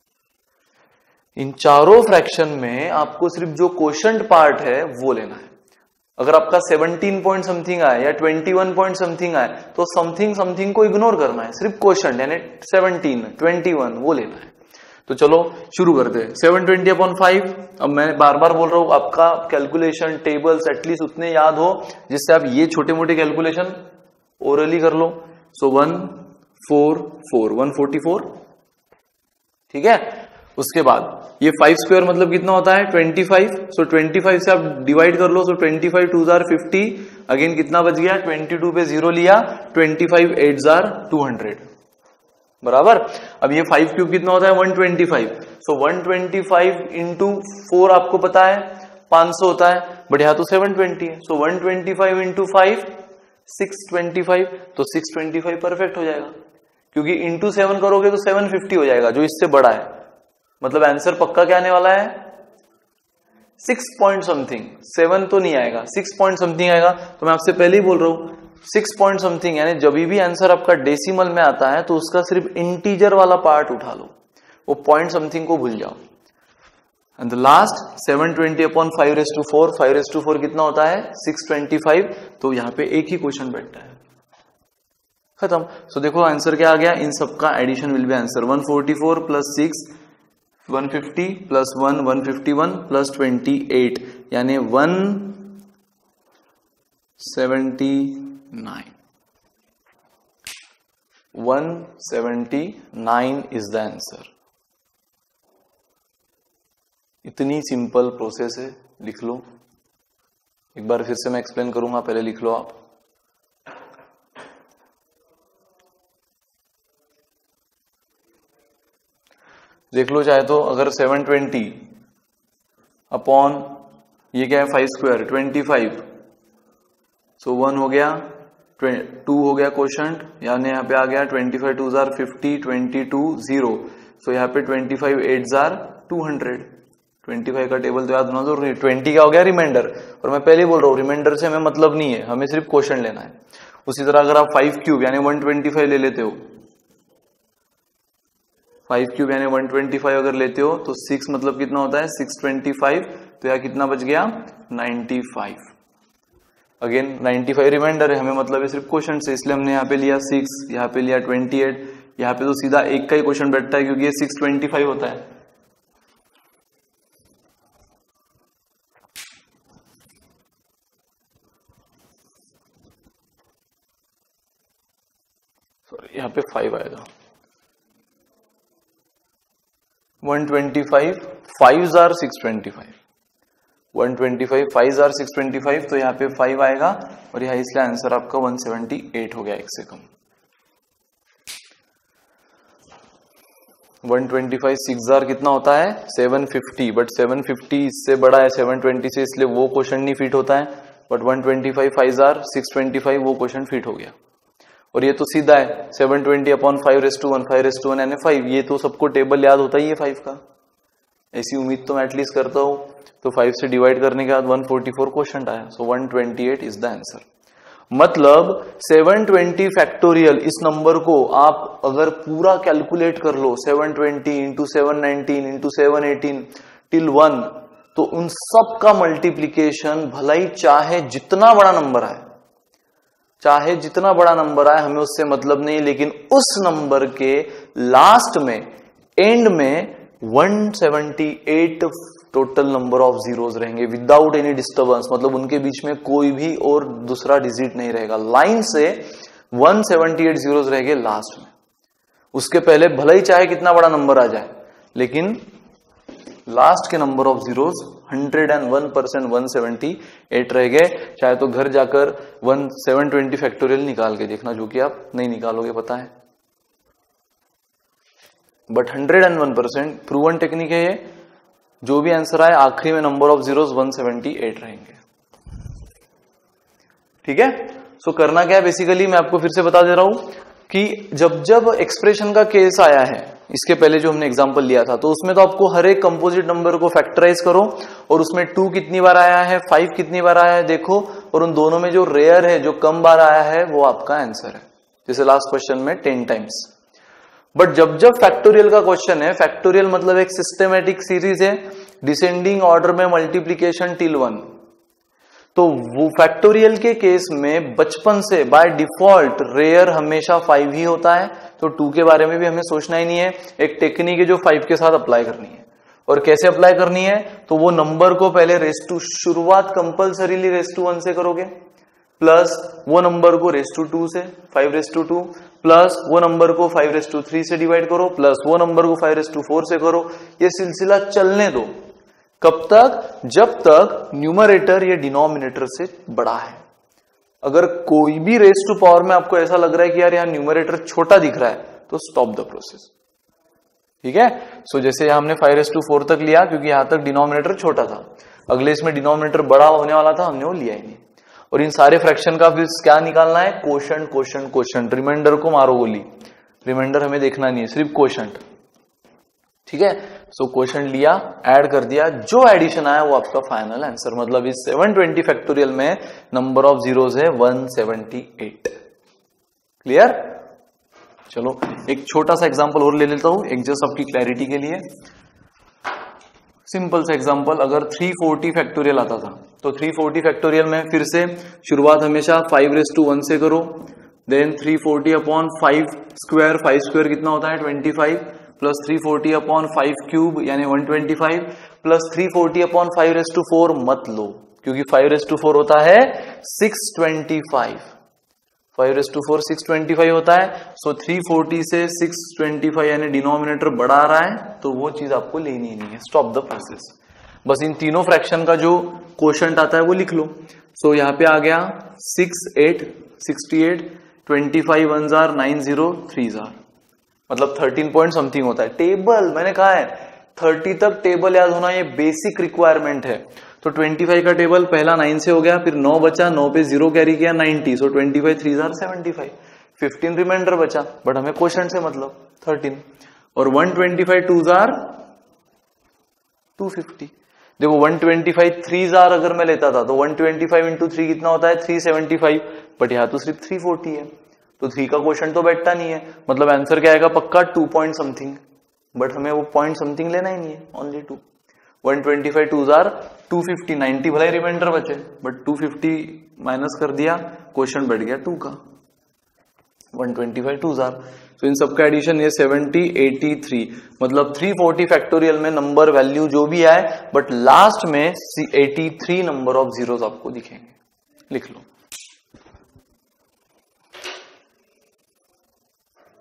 इन चारों फ्रैक्शन में आपको सिर्फ जो कोशंट पार्ट है वो लेना है। अगर आपका सेवनटीन पॉइंट समथिंग आए या ट्वेंटी वन पॉइंट समथिंग आए तो समथिंग समथिंग को इग्नोर करना है, सिर्फ कोशंट यानी सेवनटीन, ट्वेंटी वन वो लेना है। तो चलो शुरू करते हैं। सेवन ट्वेंटी अपॉन फाइव, अब मैं बार बार बोल रहा हूं आपका कैलकुलेशन टेबल्स एटलीस्ट उतने याद हो जिससे आप ये छोटे मोटे कैलकुलेशन ओरली कर लो। So one four four one forty four, ठीक है। उसके बाद ये फाइव स्क्वायर मतलब कितना होता है? Twenty five. So twenty five से आप डिवाइड कर लो, सो ट्वेंटी फाइव टू जार फिफ्टी, अगेन कितना बच गया? ट्वेंटी टू पे जीरो लिया, ट्वेंटी फाइव एट जार टू हंड्रेड, बराबर। अब ये फाइव क्यूब कितना होता है? One twenty five. So one twenty five into four आपको पता है पांच सौ होता है, बट यहां तो सेवन ट्वेंटी है। So one twenty five into five six twenty five, तो सिक्स ट्वेंटी फाइव परफेक्ट हो जाएगा, क्योंकि इंटू सेवन करोगे तो सेवन फिफ्टी हो जाएगा जो इससे बड़ा है। मतलब आंसर पक्का क्या आने वाला है? सिक्स पॉइंट समथिंग, सेवन तो नहीं आएगा, सिक्स पॉइंट समथिंग आएगा। तो मैं आपसे पहले ही बोल रहा हूं सिक्स पॉइंट समथिंग, यानी जब भी आंसर आपका डेसिमल में आता है तो उसका सिर्फ इंटीजर वाला पार्ट उठा लो, वो पॉइंट समथिंग को भूल जाओ। And the last seven twenty upon five raise to four, five raise to four कितना होता है? Six twenty five. तो यहां पे एक ही क्वेश्चन बैठता है, खत्म। सो देखो आंसर क्या आ गया? इन सबका addition will be answer one forty four plus six one fifty plus one one fifty one plus twenty eight, यानी one seventy nine. One seventy nine is the answer. इतनी सिंपल प्रोसेस है, लिख लो। एक बार फिर से मैं एक्सप्लेन करूंगा, पहले लिख लो आप। देख लो चाहे तो, अगर सेवन ट्वेंटी अपॉन ये क्या है? Five square twenty five, so one हो गया, टू हो गया क्वोशंट, यानी यहाँ पे आ गया ट्वेंटी फाइव टू जार fifty, twenty two zero, so यहाँ पे ट्वेंटी फाइव एट जार टू हंड्रेड। ट्वेंटी फाइव का टेबल तो याद होना जरूरी है। ट्वेंटी का हो गया रिमाइंडर, और मैं पहले बोल रहा हूँ रिमाइंडर से हमें मतलब नहीं है, हमें सिर्फ क्वोशंट लेना है। उसी तरह अगर आप फाइव क्यूब यानी वन ट्वेंटी फाइव ले लेते हो, फाइव क्यूब यानी वन ट्वेंटी फाइव अगर लेते हो तो सिक्स मतलब कितना होता है? सिक्स ट्वेंटी फाइव, तो यहाँ कितना बच गया? Ninety five. Again ninety five reminder है, हमें मतलब है सिर्फ क्वेश्चन से, इसलिए हमने यहाँ पे लिया सिक्स, यहाँ पे लिया ट्वेंटी एट, यहाँ पे तो सीधा एक का ही क्वेश्चन बैठता है क्योंकि ये सिक्स ट्वेंटी फाइव होता है। यहाँ पे फाइव आएगा। वन ट्वेंटी फाइव, फाइव जार six twenty five, one twenty five, five जार सिक्स ट्वेंटी फाइव, तो यहाँ पे फाइव आएगा और यहाँ इसलिए आंसर आपका वन सेवेंटी एट हो गया, एक से कम। वन ट्वेंटी फाइव सिक्स जार कितना होता है seven fifty, but seven fifty इससे बड़ा है सेवन ट्वेंटी से, इसलिए वो क्वेश्चन नहीं फिट होता है। But one twenty five five जार सिक्स ट्वेंटी फाइव वो क्वेश्चन फिट हो गया। और ये तो सीधा है seven twenty upon five raise to one, five raise to one यानी फाइव, ये तो सबको टेबल याद होता ही है फाइव का, ऐसी उम्मीद तो मैं एटलीस्ट करता हूं। तो फाइव से डिवाइड करने के बाद वन फोर्टी फोर क्वेश्चन आया, so one twenty eight is the answer. मतलब सेवन ट्वेंटी फैक्टोरियल इस नंबर को आप अगर पूरा कैलकुलेट कर लो, seven twenty into seven nineteen into seven eighteen till one, तो उन सब का मल्टीप्लीकेशन भला ही चाहे जितना बड़ा नंबर आए, चाहे जितना बड़ा नंबर आए, हमें उससे मतलब नहीं, लेकिन उस नंबर के लास्ट में एंड में one seventy eight total number of zeros रहेंगे विदाउट एनी डिस्टर्बेंस, मतलब उनके बीच में कोई भी और दूसरा डिजिट नहीं रहेगा। लाइन से वन सेवेंटी एट जीरोस रहेंगे लास्ट में, उसके पहले भले ही चाहे कितना बड़ा नंबर आ जाए, लेकिन लास्ट के number of zeros hundred and one percent one seventy eight रह गए। चाहे तो घर जाकर वन सेवन ट्वेंटी फैक्टोरियल निकाल के देखना, जो कि आप नहीं निकालोगे पता है, but hundred and one percent proven technique है ये। जो भी आंसर आए आखिरी में number of zeros one seventy eight रहेंगे। ठीक है, सो करना क्या है बेसिकली, मैं आपको फिर से बता दे रहा हूं कि जब जब एक्सप्रेशन का केस आया है, इसके पहले जो हमने एग्जांपल लिया था, तो उसमें तो आपको हर एक कंपोजिट नंबर को फैक्टराइज करो और उसमें टू कितनी बार आया है, फाइव कितनी बार आया है देखो, और उन दोनों में जो रेयर है, जो कम बार आया है, वो आपका आंसर है। जैसे लास्ट क्वेश्चन में टेन टाइम्स। बट जब जब फैक्टोरियल का क्वेश्चन है, फैक्टोरियल मतलब एक सिस्टेमेटिक सीरीज है, डिसेंडिंग ऑर्डर में मल्टीप्लीकेशन टिल वन, तो वो फैक्टोरियल के केस में बचपन से बाय डिफॉल्ट रेयर हमेशा फाइव ही होता है, तो टू के बारे में भी हमें सोचना ही नहीं है। एक टेक्निक है जो फाइव के साथ अप्लाई करनी है, और कैसे अप्लाई करनी है, तो वो नंबर को पहले रेस टू, शुरुआत कंपल्सरीली रेस टू वन से करोगे, प्लस वो नंबर को रेस टू टू से, five raise to two, plus वो नंबर को फाइव रेस टू थ्री से डिवाइड करो, प्लस वो नंबर को फाइव रेस टू फोर से करो। ये सिलसिला चलने दो, कब तक, जब तक न्यूमरेटर या डिनोमिनेटर से बड़ा है। अगर कोई भी रेस टू पावर में आपको ऐसा लग रहा है कि यार यहां न्यूमरेटर छोटा दिख रहा है, तो स्टॉप द प्रोसेस। ठीक है, सो so, जैसे हमने फाइव रेस टू फोर तक लिया क्योंकि यहां तक डिनोमिनेटर छोटा था, अगले इसमें डिनोमिनेटर बड़ा होने वाला था, हमने वो लिया ही नहीं। और इन सारे फ्रैक्शन का फिर क्या निकालना है, कोशंट कोशंट कोशंट, रिमाइंडर को मारो गोली, रिमाइंडर हमें देखना नहीं है, सिर्फ कोशंट। ठीक है, सो क्वेश्चन लिया, ऐड कर दिया, जो एडिशन आया वो आपका फाइनल आंसर। मतलब इस सेवन ट्वेंटी फैक्टोरियल में नंबर ऑफ जीरोस है वन सेवेंटी एट। क्लियर? चलो एक छोटा सा एग्जांपल और ले लेता हूं, एक जस्ट आपकी क्लैरिटी के लिए। सिंपल सा एग्जांपल, अगर थ्री फोर्टी फैक्टोरियल आता था, तो थ्री फोर्टी फैक्टोरियल में फिर से शुरुआत हमेशा फाइव रेस टू वन से करो, then three forty upon five square, five square कितना होता है twenty five, plus three forty upon five cube यानी one twenty five, plus three forty upon five raise to four मत लो, क्योंकि five raise to four होता है six twenty five, five raise to four six twenty five होता है। So three forty से six twenty five यानी denominator बढ़ा आ रहा है, तो वो चीज आपको लेनी ही नहीं है, स्टॉप द प्रोसेस। बस इन तीनों फ्रैक्शन का जो क्वोशंट आता है वो लिख लो। सो यहाँ पे आ गया six eight sixty eight, twenty five one जार नाइन जीरो थ्री जार, मतलब थर्टीन पॉइंट समथिंग होता है। टेबल मैंने कहा है थर्टी तक टेबल याद होना ये बेसिक रिक्वायरमेंट है। तो ट्वेंटी फाइव का टेबल पहला नाइन से हो गया, फिर नौ बचा, नौ पे जीरो कैरी किया ninety, so twenty five three जार सेवेंटी फाइव, फिफ्टीन रिमाइंडर बचा, बट हमें क्वेश्चन से मतलब थर्टीन, और वन ट्वेंटी फाइव टू जार टू फिफ्टी। देखो वन ट्वेंटी फाइव थ्री जार अगर मैं लेता था तो one twenty five into three कितना होता है थ्री सेवेंटी फाइव, बट यहाँ तो सिर्फ थ्री फोर्टी है, तो थ्री का क्वेश्चन तो बैठता नहीं है, मतलब आंसर क्या आएगा पक्का टू पॉइंट समथिंग, बट हमें वो पॉइंट समथिंग लेना ही नहीं है, only two. One twenty five two जार टू फिफ्टी, नाइंटी भला ही रिमाइंडर बचे, बट टू फिफ्टी माइनस कर दिया, क्वेश्चन बैठ गया टू का, वन ट्वेंटी फाइव टू जार। तो इन सबका एडिशन ये सेवेंटी एटी थ्री, मतलब थ्री फोर्टी फैक्टोरियल में नंबर वैल्यू जो भी आए, बट लास्ट में eighty three number of zeros आपको दिखेंगे, लिख लो।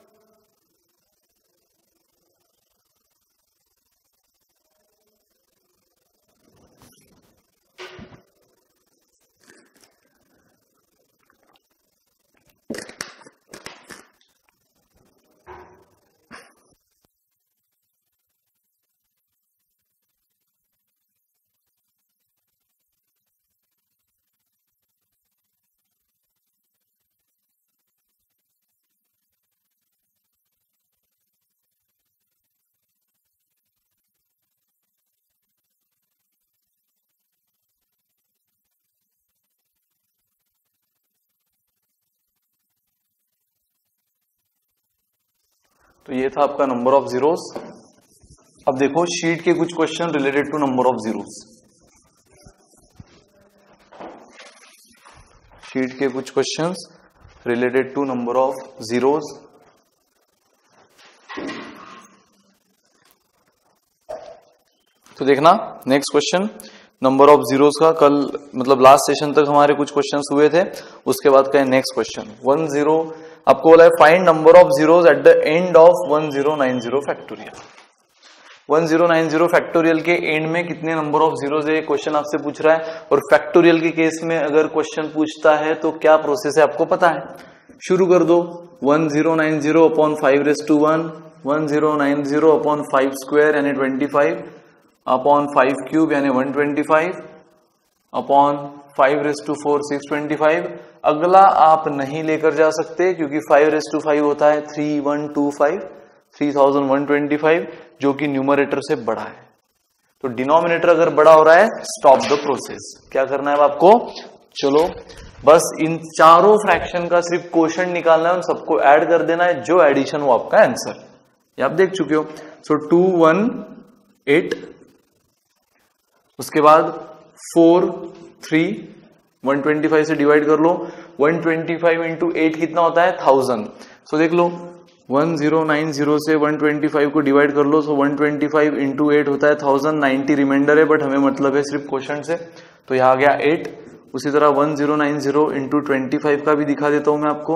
तो ये था आपका नंबर ऑफ जीरोस। अब देखो शीट के कुछ question related to number of zeros. Sheet के कुछ questions related to number of zeros. तो देखना next question number of zeros का। कल मतलब लास्ट सेशन तक हमारे कुछ क्वेश्चंस हुए थे, उसके बाद का नेक्स्ट क्वेश्चन वन जीरो आपको बोला है find number of zeros at the end of one zero nine zero factorial. One zero nine zero factorial के एंड में कितने नंबर ऑफ जीरोस है, क्वेश्चन आपसे पूछ रहा है। और फैक्टोरियल के केस में अगर क्वेश्चन पूछता है तो क्या प्रोसेस है आपको पता है। शुरू कर दो one zero nine zero upon five raise to one, one zero nine zero upon five square यानी twenty five, upon five cube यानी one twenty five, upon five raise to four six twenty five. अगला आप नहीं लेकर जा सकते क्योंकि five raise to five होता है three one two five, three thousand one twenty five, जो कि न्यूमरेटर से बड़ा है। तो डिनोमिनेटर अगर बड़ा हो रहा है स्टॉप द प्रोसेस। क्या करना है आपको, चलो बस इन चारों फ्रैक्शन का सिर्फ क्वोशंट निकालना है, उन सबको ऐड कर देना है, जो एडिशन वो आपका आंसर। ये आप देख चुके हो। सो टू वन एट, उसके बाद four three, one twenty five से डिवाइड कर लो, one twenty five into eight कितना होता है थाउजेंड। सो देख लो वन जीरो नाइन जीरो से वन ट्वेंटी फाइव को डिवाइड कर लो, so one twenty five into eight होता है थाउजेंड, नाइंटी रिमाइंडर है बट हमें मतलब है सिर्फ क्वोशंट से, तो यहां आ गया एट। उसी तरह one zero nine zero into twenty five का भी दिखा देता हूं मैं आपको,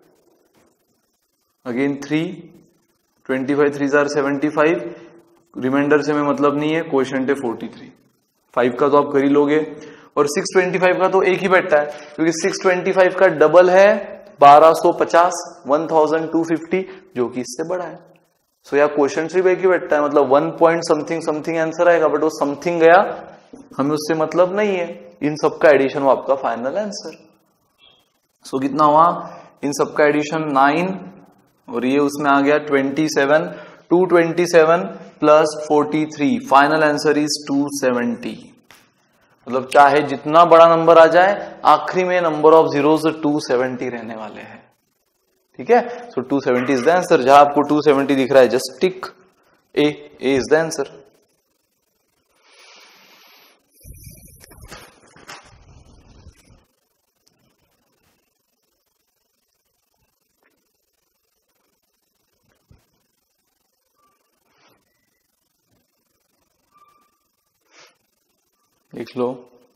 again three, twenty five three जार सेवेंटी फाइव, रिमाइंडर से हमें मतलब नहीं है, क्वोशंट है फोर्टी थ्री। फाइव का तो आप कर ही लोगे, और सिक्स ट्वेंटी फाइव का तो एक ही बैठता है क्योंकि सिक्स ट्वेंटी फाइव का डबल है बारह सौ पचास, वन थाउजेंड टू फिफ्टी, जो कि इससे बड़ा है। सो या क्वेश्चन सिर्फ एक ही बैठता है, मतलब one point something something answer आएगा, बट वो समथिंग गया हमें उससे मतलब नहीं है। इन सबका एडिशन वो आपका फाइनल आंसर। सो कितना हुआ इन सबका एडिशन नाइन, और ये उसमें आ गया twenty seven, two twenty seven plus forty three, final answer is two seventy. मतलब चाहे जितना बड़ा नंबर आ जाए आखिरी में number of zeros two seventy रहने वाले हैं। ठीक है, so two seventy is the answer. जहां आपको टू सेवेंटी दिख रहा है just tick A, A is the answer. लिख लो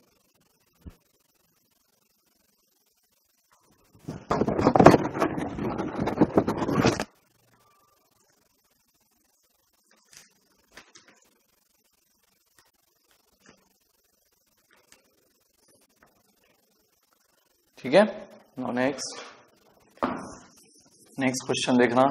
ठीक है। नो नेक्स्ट नेक्स्ट क्वेश्चन देखना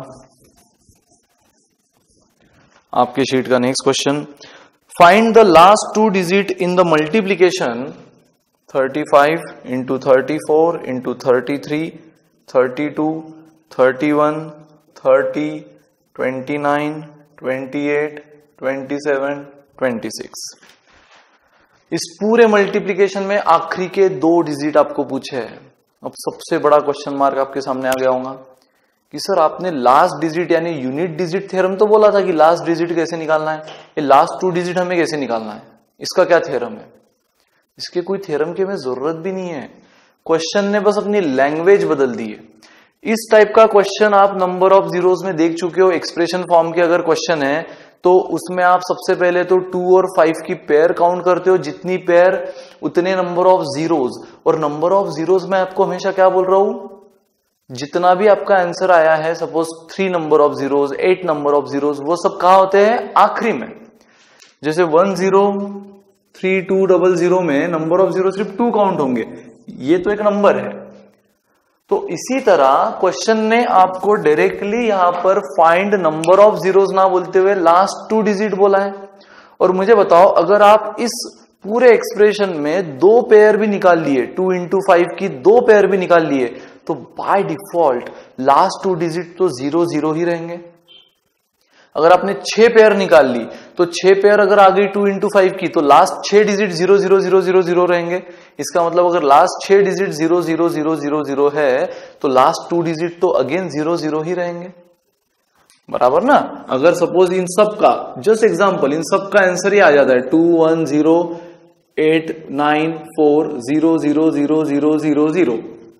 आपके शीट का next question. Find the last two digit in the multiplication thirty-five into thirty-four into thirty-three, thirty-two, thirty-one, thirty, twenty-nine, twenty-eight, twenty-seven, twenty-six। इस पूरे multiplication में आखिरी के दो डिजिट आपको पूछे हैं। अब सबसे बड़ा क्वेश्चन मार्क आपके सामने आ गया होगा कि सर आपने लास्ट डिजिट यानी यूनिट डिजिट थ्योरम तो बोला था कि लास्ट डिजिट कैसे निकालना है, ये लास्ट टू डिजिट हमें कैसे निकालना है, इसका क्या थ्योरम है। इसके कोई थ्योरम की हमें जरूरत भी नहीं है, क्वेश्चन ने बस अपनी लैंग्वेज बदल दी है। इस टाइप का क्वेश्चन आप नंबर ऑफ जीरोस में देख चुके हो। एक्सप्रेशन फॉर्म के अगर क्वेश्चन है तो उसमें आप सबसे पहले तो टू और फाइव की पेयर काउंट करते हो, जितनी पेयर उतने नंबर ऑफ जीरोस। और नंबर ऑफ जीरोस में आपको हमेशा क्या बोल रहा हूं, जितना भी आपका आंसर आया है, suppose three number of zeros, eight number of zeros, वो सब कहां होते हैं आखिरी में। जैसे one zero three two double zero में नंबर ऑफ जीरो सिर्फ टू काउंट होंगे, ये तो एक नंबर है। तो इसी तरह क्वेश्चन ने आपको डायरेक्टली यहां पर फाइंड नंबर ऑफ जीरोस ना बोलते हुए लास्ट टू डिजिट बोला है। और मुझे बताओ अगर आप इस पूरे एक्सप्रेशन में दो पेयर भी निकाल लिए, टू इंटू फाइव की दो पेयर भी निकाल लिए, तो by default last two digit तो जीरो जीरो ही रहेंगे। अगर आपने छह पेयर निकाल ली तो छह पेयर अगर आ गई टू इंटू फाइव की तो लास्ट छह digit zero zero zero zero zero रहेंगे। इसका मतलब अगर लास्ट छह digit zero zero zero zero zero है तो लास्ट टू डिजिट तो अगेन जीरो जीरो ही रहेंगे। बराबर ना। अगर सपोज इन सब का जस्ट एग्जांपल इन सब का आंसर ही आ जाता है two one zero eight nine four zero zero zero zero zero zero,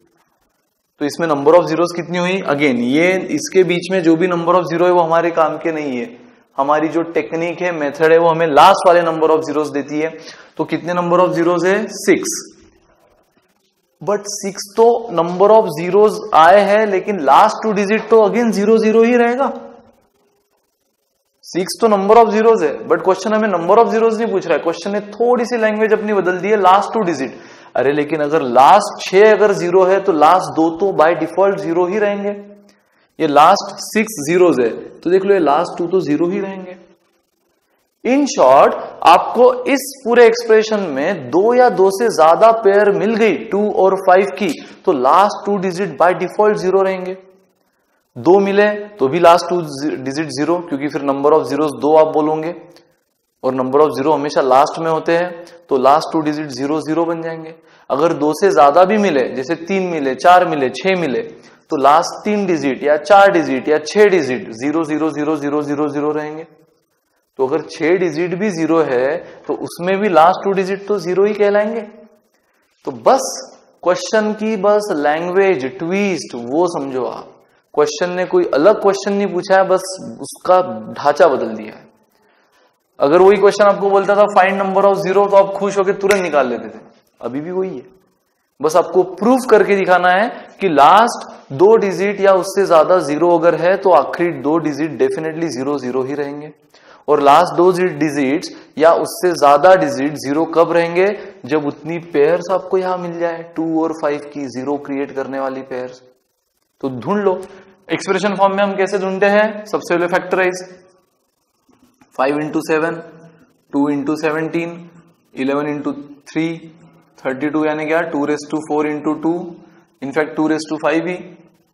तो इसमें नंबर ऑफ जीरोस कितनी हुई? अगेन ये इसके बीच में जो भी नंबर ऑफ जीरो है वो हमारे काम के नहीं है। हमारी जो टेक्निक है, मेथड है, वो हमें लास्ट वाले नंबर ऑफ जीरोस देती है। तो कितने नंबर ऑफ जीरोस है? सिक्स। बट सिक्स तो नंबर ऑफ जीरोस आए हैं, लेकिन लास्ट टू डिजिट तो अगेन जीरो जीरो ही रहेगा। सिक्स तो नंबर ऑफ जीरोस है, बट क्वेश्चन हमें नंबर ऑफ जीरोस नहीं पूछ रहा है। क्वेश्चन ने थोड़ी सी लैंग्वेज अपनी बदल दी है, लास्ट टू डिजिट। अरे लेकिन अगर लास्ट छह अगर जीरो है तो लास्ट दो तो बाय डिफॉल्ट जीरो ही रहेंगे। ये लास्ट सिक्स जीरोस है, तो देख लो ये लास्ट टू तो जीरो ही रहेंगे। इन शॉर्ट, आपको इस पूरे एक्सप्रेशन में दो या दो से ज्यादा पेयर मिल गई टू और फाइव की, तो last two digit by default zero रहेंगे। दो मिले तो भी लास्ट टू डिजिट जीरो, क्योंकि फिर नंबर ऑफ जीरोस दो आप बोलोगे और नंबर ऑफ जीरो हमेशा लास्ट में होते हैं, तो last two digit zero zero बन जाएंगे। अगर दो से ज्यादा भी मिले, जैसे तीन मिले, चार मिले, छह मिले, तो लास्ट तीन डिजिट या चार डिजिट या छह digit zero zero zero zero zero zero रहेंगे। तो अगर छह डिजिट भी जीरो है तो उसमें भी लास्ट टू डिजिट तो जीरो ही कहलाएंगे। तो बस क्वेश्चन की बस लैंग्वेज ट्विस्ट वो समझो आप। क्वेश्चन ने कोई अलग क्वेश्चन नहीं पूछा है, बस उसका ढांचा बदल दिया है। अगर वही क्वेश्चन आपको बोलता था फाइंड नंबर ऑफ जीरो, तो आप खुश होकर तुरंत निकाल लेते थे। अभी भी वही है, बस आपको प्रूफ करके दिखाना है कि लास्ट दो डिजिट या उससे ज्यादा जीरो अगर है तो आखिरी दो डिजिट डेफिनेटली जीरो जीरो ही रहेंगे। और लास्ट दो डिजिट्स या उससे ज्यादा डिजिट जीरो कब रहेंगे? जब उतनी पेयर्स आपको यहां मिल जाए, टू और फाइव की जीरो क्रिएट करने वाली पेयर्स। तो ढूंढ लो। एक्सप्रेशन फॉर्म में हम कैसे ढूंढते हैं? सबसे पहले factorise, five into seven, two into seventeen, eleven into three, thirty two यानी क्या? Two raise to four into two, in fact two raise to five ही।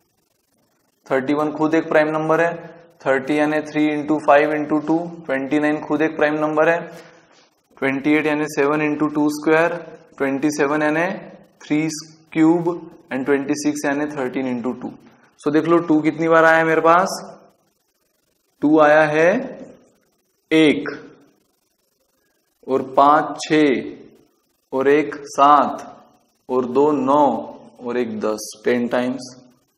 थर्टी वन खुद एक प्राइम नंबर है, थर्टी यानी three into five into two, twenty nine खुद एक prime number है, ट्वेंटी एट यानी seven into two square, twenty seven यानी three cube and twenty six यानी थर्टीन इंटू टू। सो देख लो टू कितनी बार आया है मेरे पास? टू आया है एक, और पांच छ, और एक सात, और दो नौ, और एक दस, टेन टाइम्स।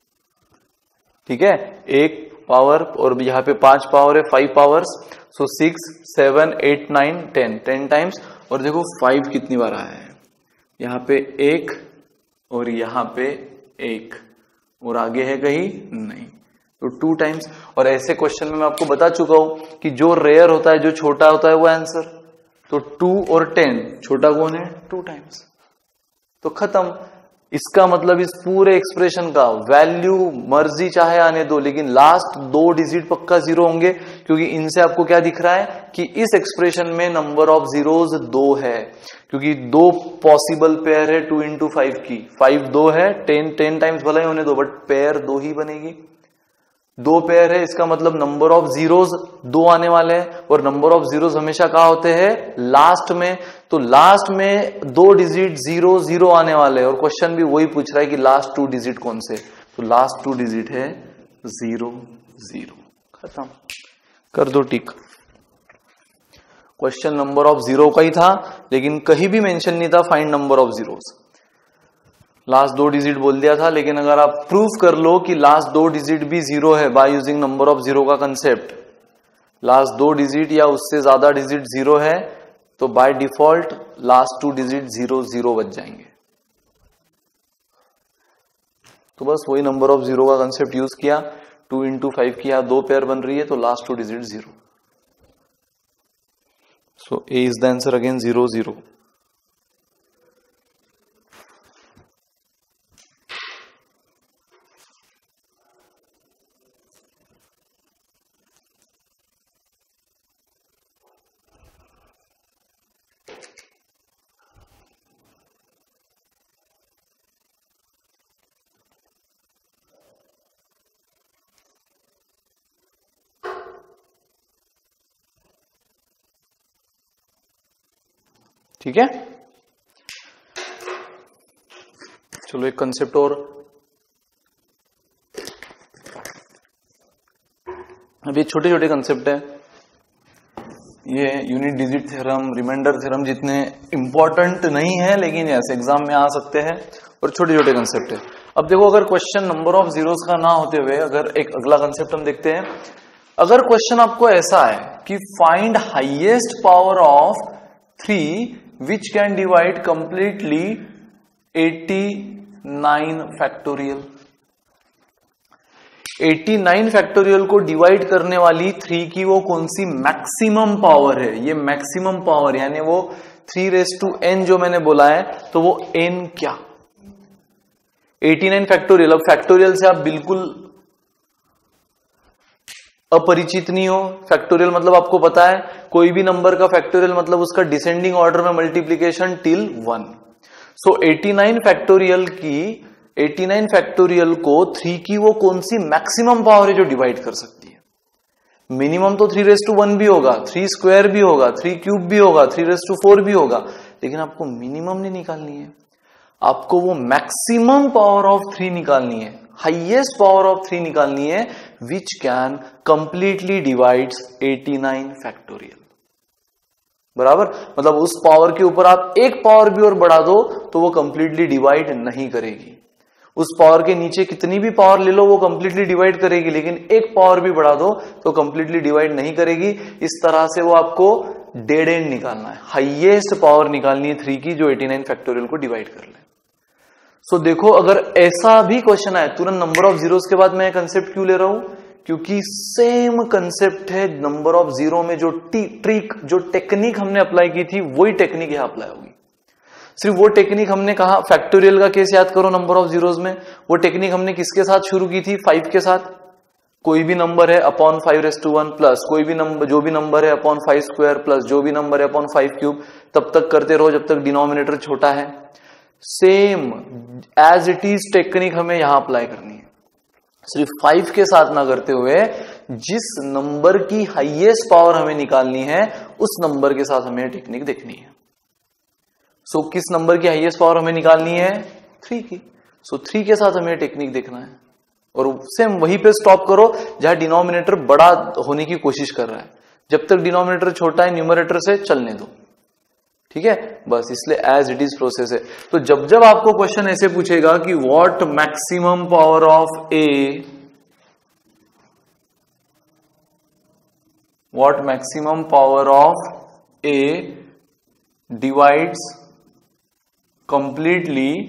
ठीक है, एक पावर और यहां पे पांच पावर है, five powers. So six seven eight nine ten, ten times. और देखो फाइव कितनी बार आया है? यहां पे एक और यहां पे एक, और आगे है कहीं नहीं, तो टू टाइम्स। और ऐसे क्वेश्चन में मैं आपको बता चुका हूं कि जो रेयर होता है, जो छोटा होता है वो आंसर। तो टू और टेन, छोटा कौन है? Two times. तो खत्म। इसका मतलब इस पूरे एक्सप्रेशन का वैल्यू मर्जी चाहे आने दो, लेकिन लास्ट दो डिजिट पक्का जीरो होंगे, क्योंकि इनसे आपको क्या दिख रहा है कि इस एक्सप्रेशन में नंबर ऑफ जीरोस दो है। क्योंकि दो पॉसिबल पेयर है टू इंटू फाइव की, फाइव दो है, टेन टेन टाइम्स भला ही होने दो, बट पेयर दो ही बनेगी। दो पेयर है, इसका मतलब नंबर ऑफ जीरोस दो आने वाले हैं, और नंबर ऑफ जीरोस हमेशा कहां होते हैं? लास्ट में। तो लास्ट में दो डिजिट जीरो जीरो आने वाले हैं, और क्वेश्चन भी वही पूछ रहा है कि लास्ट टू डिजिट कौन से? तो लास्ट टू डिजिट है जीरो जीरो। खत्म, कर दो tick. Question number of zero का ही था, लेकिन कहीं भी मेंशन नहीं था find number of zeros. Last दो डिजिट बोल दिया था, लेकिन अगर आप प्रूफ कर लो कि लास्ट दो डिजिट भी जीरो है by using number of zero का कंसेप्ट, लास्ट दो डिजिट या उससे ज्यादा डिजिट जीरो है, तो by default last two digit zero zero बच जाएंगे। तो बस वही नंबर ऑफ जीरो का कंसेप्ट यूज किया, टू इंटू फाइव की यहां दो पेयर बन रही है, तो last two digit zero. So A is the answer again zero zero. ठीक है, चलो एक कंसेप्ट और। अब ये छोटे छोटे कंसेप्ट है, ये unit digit theorem, remainder theorem जितने इंपॉर्टेंट नहीं है लेकिन ऐसे एग्जाम में आ सकते हैं और छोटे छोटे कंसेप्ट है। अब देखो, अगर क्वेश्चन नंबर ऑफ जीरोस का ना होते हुए अगर एक अगला कंसेप्ट हम देखते हैं, अगर क्वेश्चन आपको ऐसा है कि find highest power of three which can divide completely eighty nine factorial, eighty nine factorial को डिवाइड करने वाली थ्री की वो कौन सी मैक्सिमम पावर है। ये मैक्सिमम पावर यानी वो थ्री रेस टू एन जो मैंने बोला है, तो वो एन क्या, एटी नाइन फैक्टोरियल। अब फैक्टोरियल से आप बिल्कुल अपरिचित नहीं हो। फैक्टोरियल मतलब आपको पता है कोई भी नंबर का फैक्टोरियल मतलब उसका डिसेंडिंग ऑर्डर में multiplication till one. So eighty nine factorial की एटी नाइन फैक्टोरियल को थ्री की वो कौन सी मैक्सिमम पावर है जो डिवाइड कर सकती है। मिनिमम तो थ्री रेस टू वन भी होगा, थ्री स्क्वायर भी होगा, थ्री क्यूब भी होगा, थ्री रेस टू फोर भी होगा, लेकिन आपको मिनिमम नहीं निकालनी है, आपको वो मैक्सिमम पावर ऑफ थ्री निकालनी है, हाईएस्ट पावर ऑफ थ्री निकालनी है, which can completely divides eighty nine factorial. बराबर, मतलब उस पावर के ऊपर आप एक पावर भी और बढ़ा दो तो वो कंप्लीटली डिवाइड नहीं करेगी। उस पावर के नीचे कितनी भी पावर ले लो वो कंप्लीटली डिवाइड करेगी, लेकिन एक पावर भी बढ़ा दो तो कंप्लीटली डिवाइड नहीं करेगी। इस तरह से वो आपको डेड एंड निकालना है, हाईएस्ट पावर निकालनी है थ्री की जो एटी नाइन फैक्टोरियल को डिवाइड कर ले। सो so, देखो, अगर ऐसा भी क्वेश्चन आए तुरंत नंबर ऑफ जीरोस के बाद मैं कंसेप्ट क्यों ले रहा हूं, क्योंकि सेम कंसेप्ट है नंबर ऑफ जीरो में। जो ट्रिक, जो टेक्निक हमने अप्लाई की थी वही टेक्निक यहां अप्लाई होगी। सिर्फ वो टेक्निक हमने कहा, फैक्टोरियल का केस याद करो नंबर ऑफ जीरोस में, वो टेक्निक हमने किसके साथ शुरू की थी, फाइव के साथ। कोई भी नंबर है upon five raise to one plus कोई भी नंबर, जो भी नंबर है अपॉन फाइव स्क्वायर प्लस जो भी नंबर है अपॉन फाइव क्यूब, तब तक करते रहो जब तक डिनोमिनेटर छोटा है। Same as it is technique हमें यहां अप्लाई करनी है, सिर्फ फाइव के साथ ना करते हुए जिस नंबर की हाईएस्ट पावर हमें निकालनी है उस नंबर के साथ हमें टेक्निक देखनी है। सो so, किस नंबर की हाईएस्ट पावर हमें निकालनी है, थ्री की। सो so, थ्री के साथ हमें टेक्निक देखना है और सेम वहीं पे स्टॉप करो जहां डिनोमिनेटर बड़ा होने की कोशिश कर रहा है। जब तक डिनोमिनेटर छोटा है न्यूमरेटर से चलने दो, ठीक है, बस। इसलिए एज इट इज प्रोसेस है। तो जब जब आपको क्वेश्चन ऐसे पूछेगा कि what maximum power of A, what maximum power of A divides completely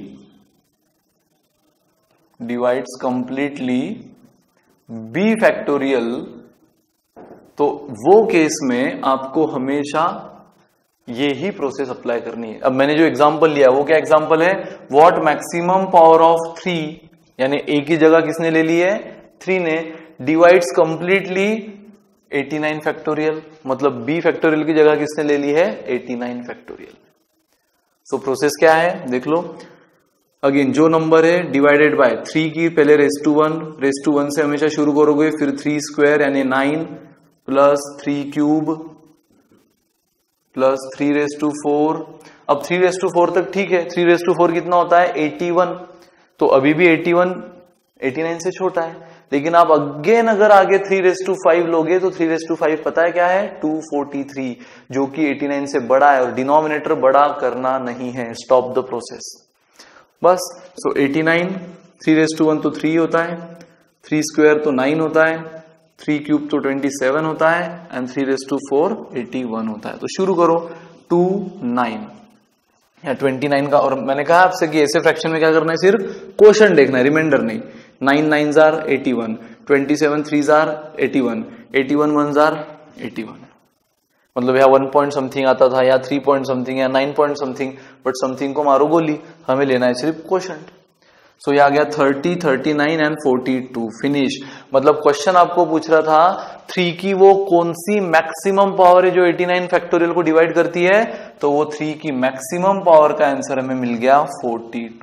divides completely B factorial, तो वो केस में आपको हमेशा ये ही प्रोसेस अप्लाई करनी है। अब मैंने जो एग्जांपल लिया वो क्या एग्जांपल है, what maximum power of three, यानी ए की जगह किसने ले ली है, थ्री ने, divides completely eighty nine factorial, मतलब बी फैक्टोरियल की जगह किसने ले ली है, eighty nine factorial. So process क्या है देख लो। अगेन जो नंबर है डिवाइडेड बाय थ्री की पहले raise to one, raise to one से हमेशा शुरू करोगे, फिर थ्री स्क्वायर यानी nine plus three cube plus three raise to four. अब थ्री रेस टू फोर तक ठीक है, थ्री रेस टू फोर कितना होता है, एटी वन, तो अभी भी एटी वन एटी नाइन से छोटा है। लेकिन आप अगेन अगर आगे थ्री रेस टू फाइव लोगे तो थ्री रेस टू फाइव पता है क्या है, टू फोर्टी थ्री, जो कि एटी नाइन से बड़ा है और डिनोमिनेटर बड़ा करना नहीं है। स्टॉप द प्रोसेस बस। So eighty nine, three raise to one तो थ्री होता है, थ्री स्क्वायर तो नाइन होता है, थ्री क्यूब तो ट्वेंटी सेवन होता है and three raise to four eighty one होता है। तो शुरू करो, टू नाइन या ट्वेंटी नाइन का। और मैंने कहा आपसे कि ऐसे फ्रैक्शन में क्या करना है, सिर्फ क्वोशंट देखना है, रिमाइंडर नहीं। नाइन नाइन जार eighty one, twenty seven three जार eighty one, eighty one one जार एटी वन, मतलब यहाँ वन पॉइंट समथिंग आता था या थ्री पॉइंट समथिंग या nine point something, but something को मारो गोली, हमें लेना है सिर्फ क्वोशंट। सो ये आ गया thirty, thirty nine and forty two, finish. मतलब क्वेश्चन आपको पूछ रहा था थ्री की वो कौन सी मैक्सिमम पावर है जो एटी नाइन फैक्टोरियल को डिवाइड करती है, तो वो थ्री की मैक्सिमम पावर का आंसर हमें मिल गया फोर्टी टू।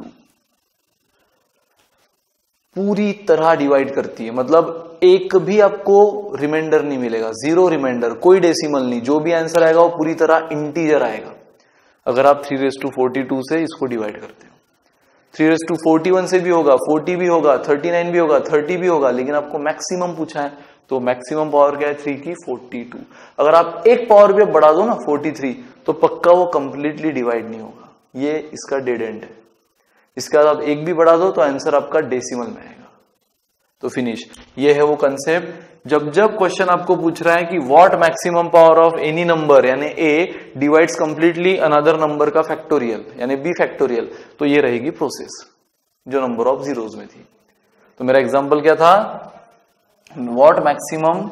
पूरी तरह डिवाइड करती है, मतलब एक भी आपको रिमाइंडर नहीं मिलेगा, जीरो रिमाइंडर, कोई डेसिमल नहीं, जो भी आंसर आएगा वो पूरी तरह इंटीजर आएगा। अगर आप three raise two forty two से इसको डिवाइड करते हो, three raise two forty one से भी होगा, फोर्टी भी होगा, थर्टी नाइन भी होगा, थर्टी भी होगा, लेकिन आपको मैक्सिमम पूछा है तो मैक्सिमम पावर क्या है थ्री की फोर्टी टू। अगर आप एक पावर भी बढ़ा दो ना फोर्टी थ्री तो पक्का वो कंप्लीटली डिवाइड नहीं होगा, ये इसका डेड एंड है। इसके बाद आप एक भी बढ़ा दो तो आंसर आपका डेसिमल में आएगा। तो फिनिश, ये है वो कंसेप्ट। जब जब क्वेश्चन आपको पूछ रहा है कि what maximum power of any number यानी A divides completely another number का फैक्टोरियल यानी बी फैक्टोरियल, तो ये रहेगी प्रोसेस जो नंबर ऑफ जीरोज में थी। तो मेरा एग्जांपल क्या था, व्हाट मैक्सिमम,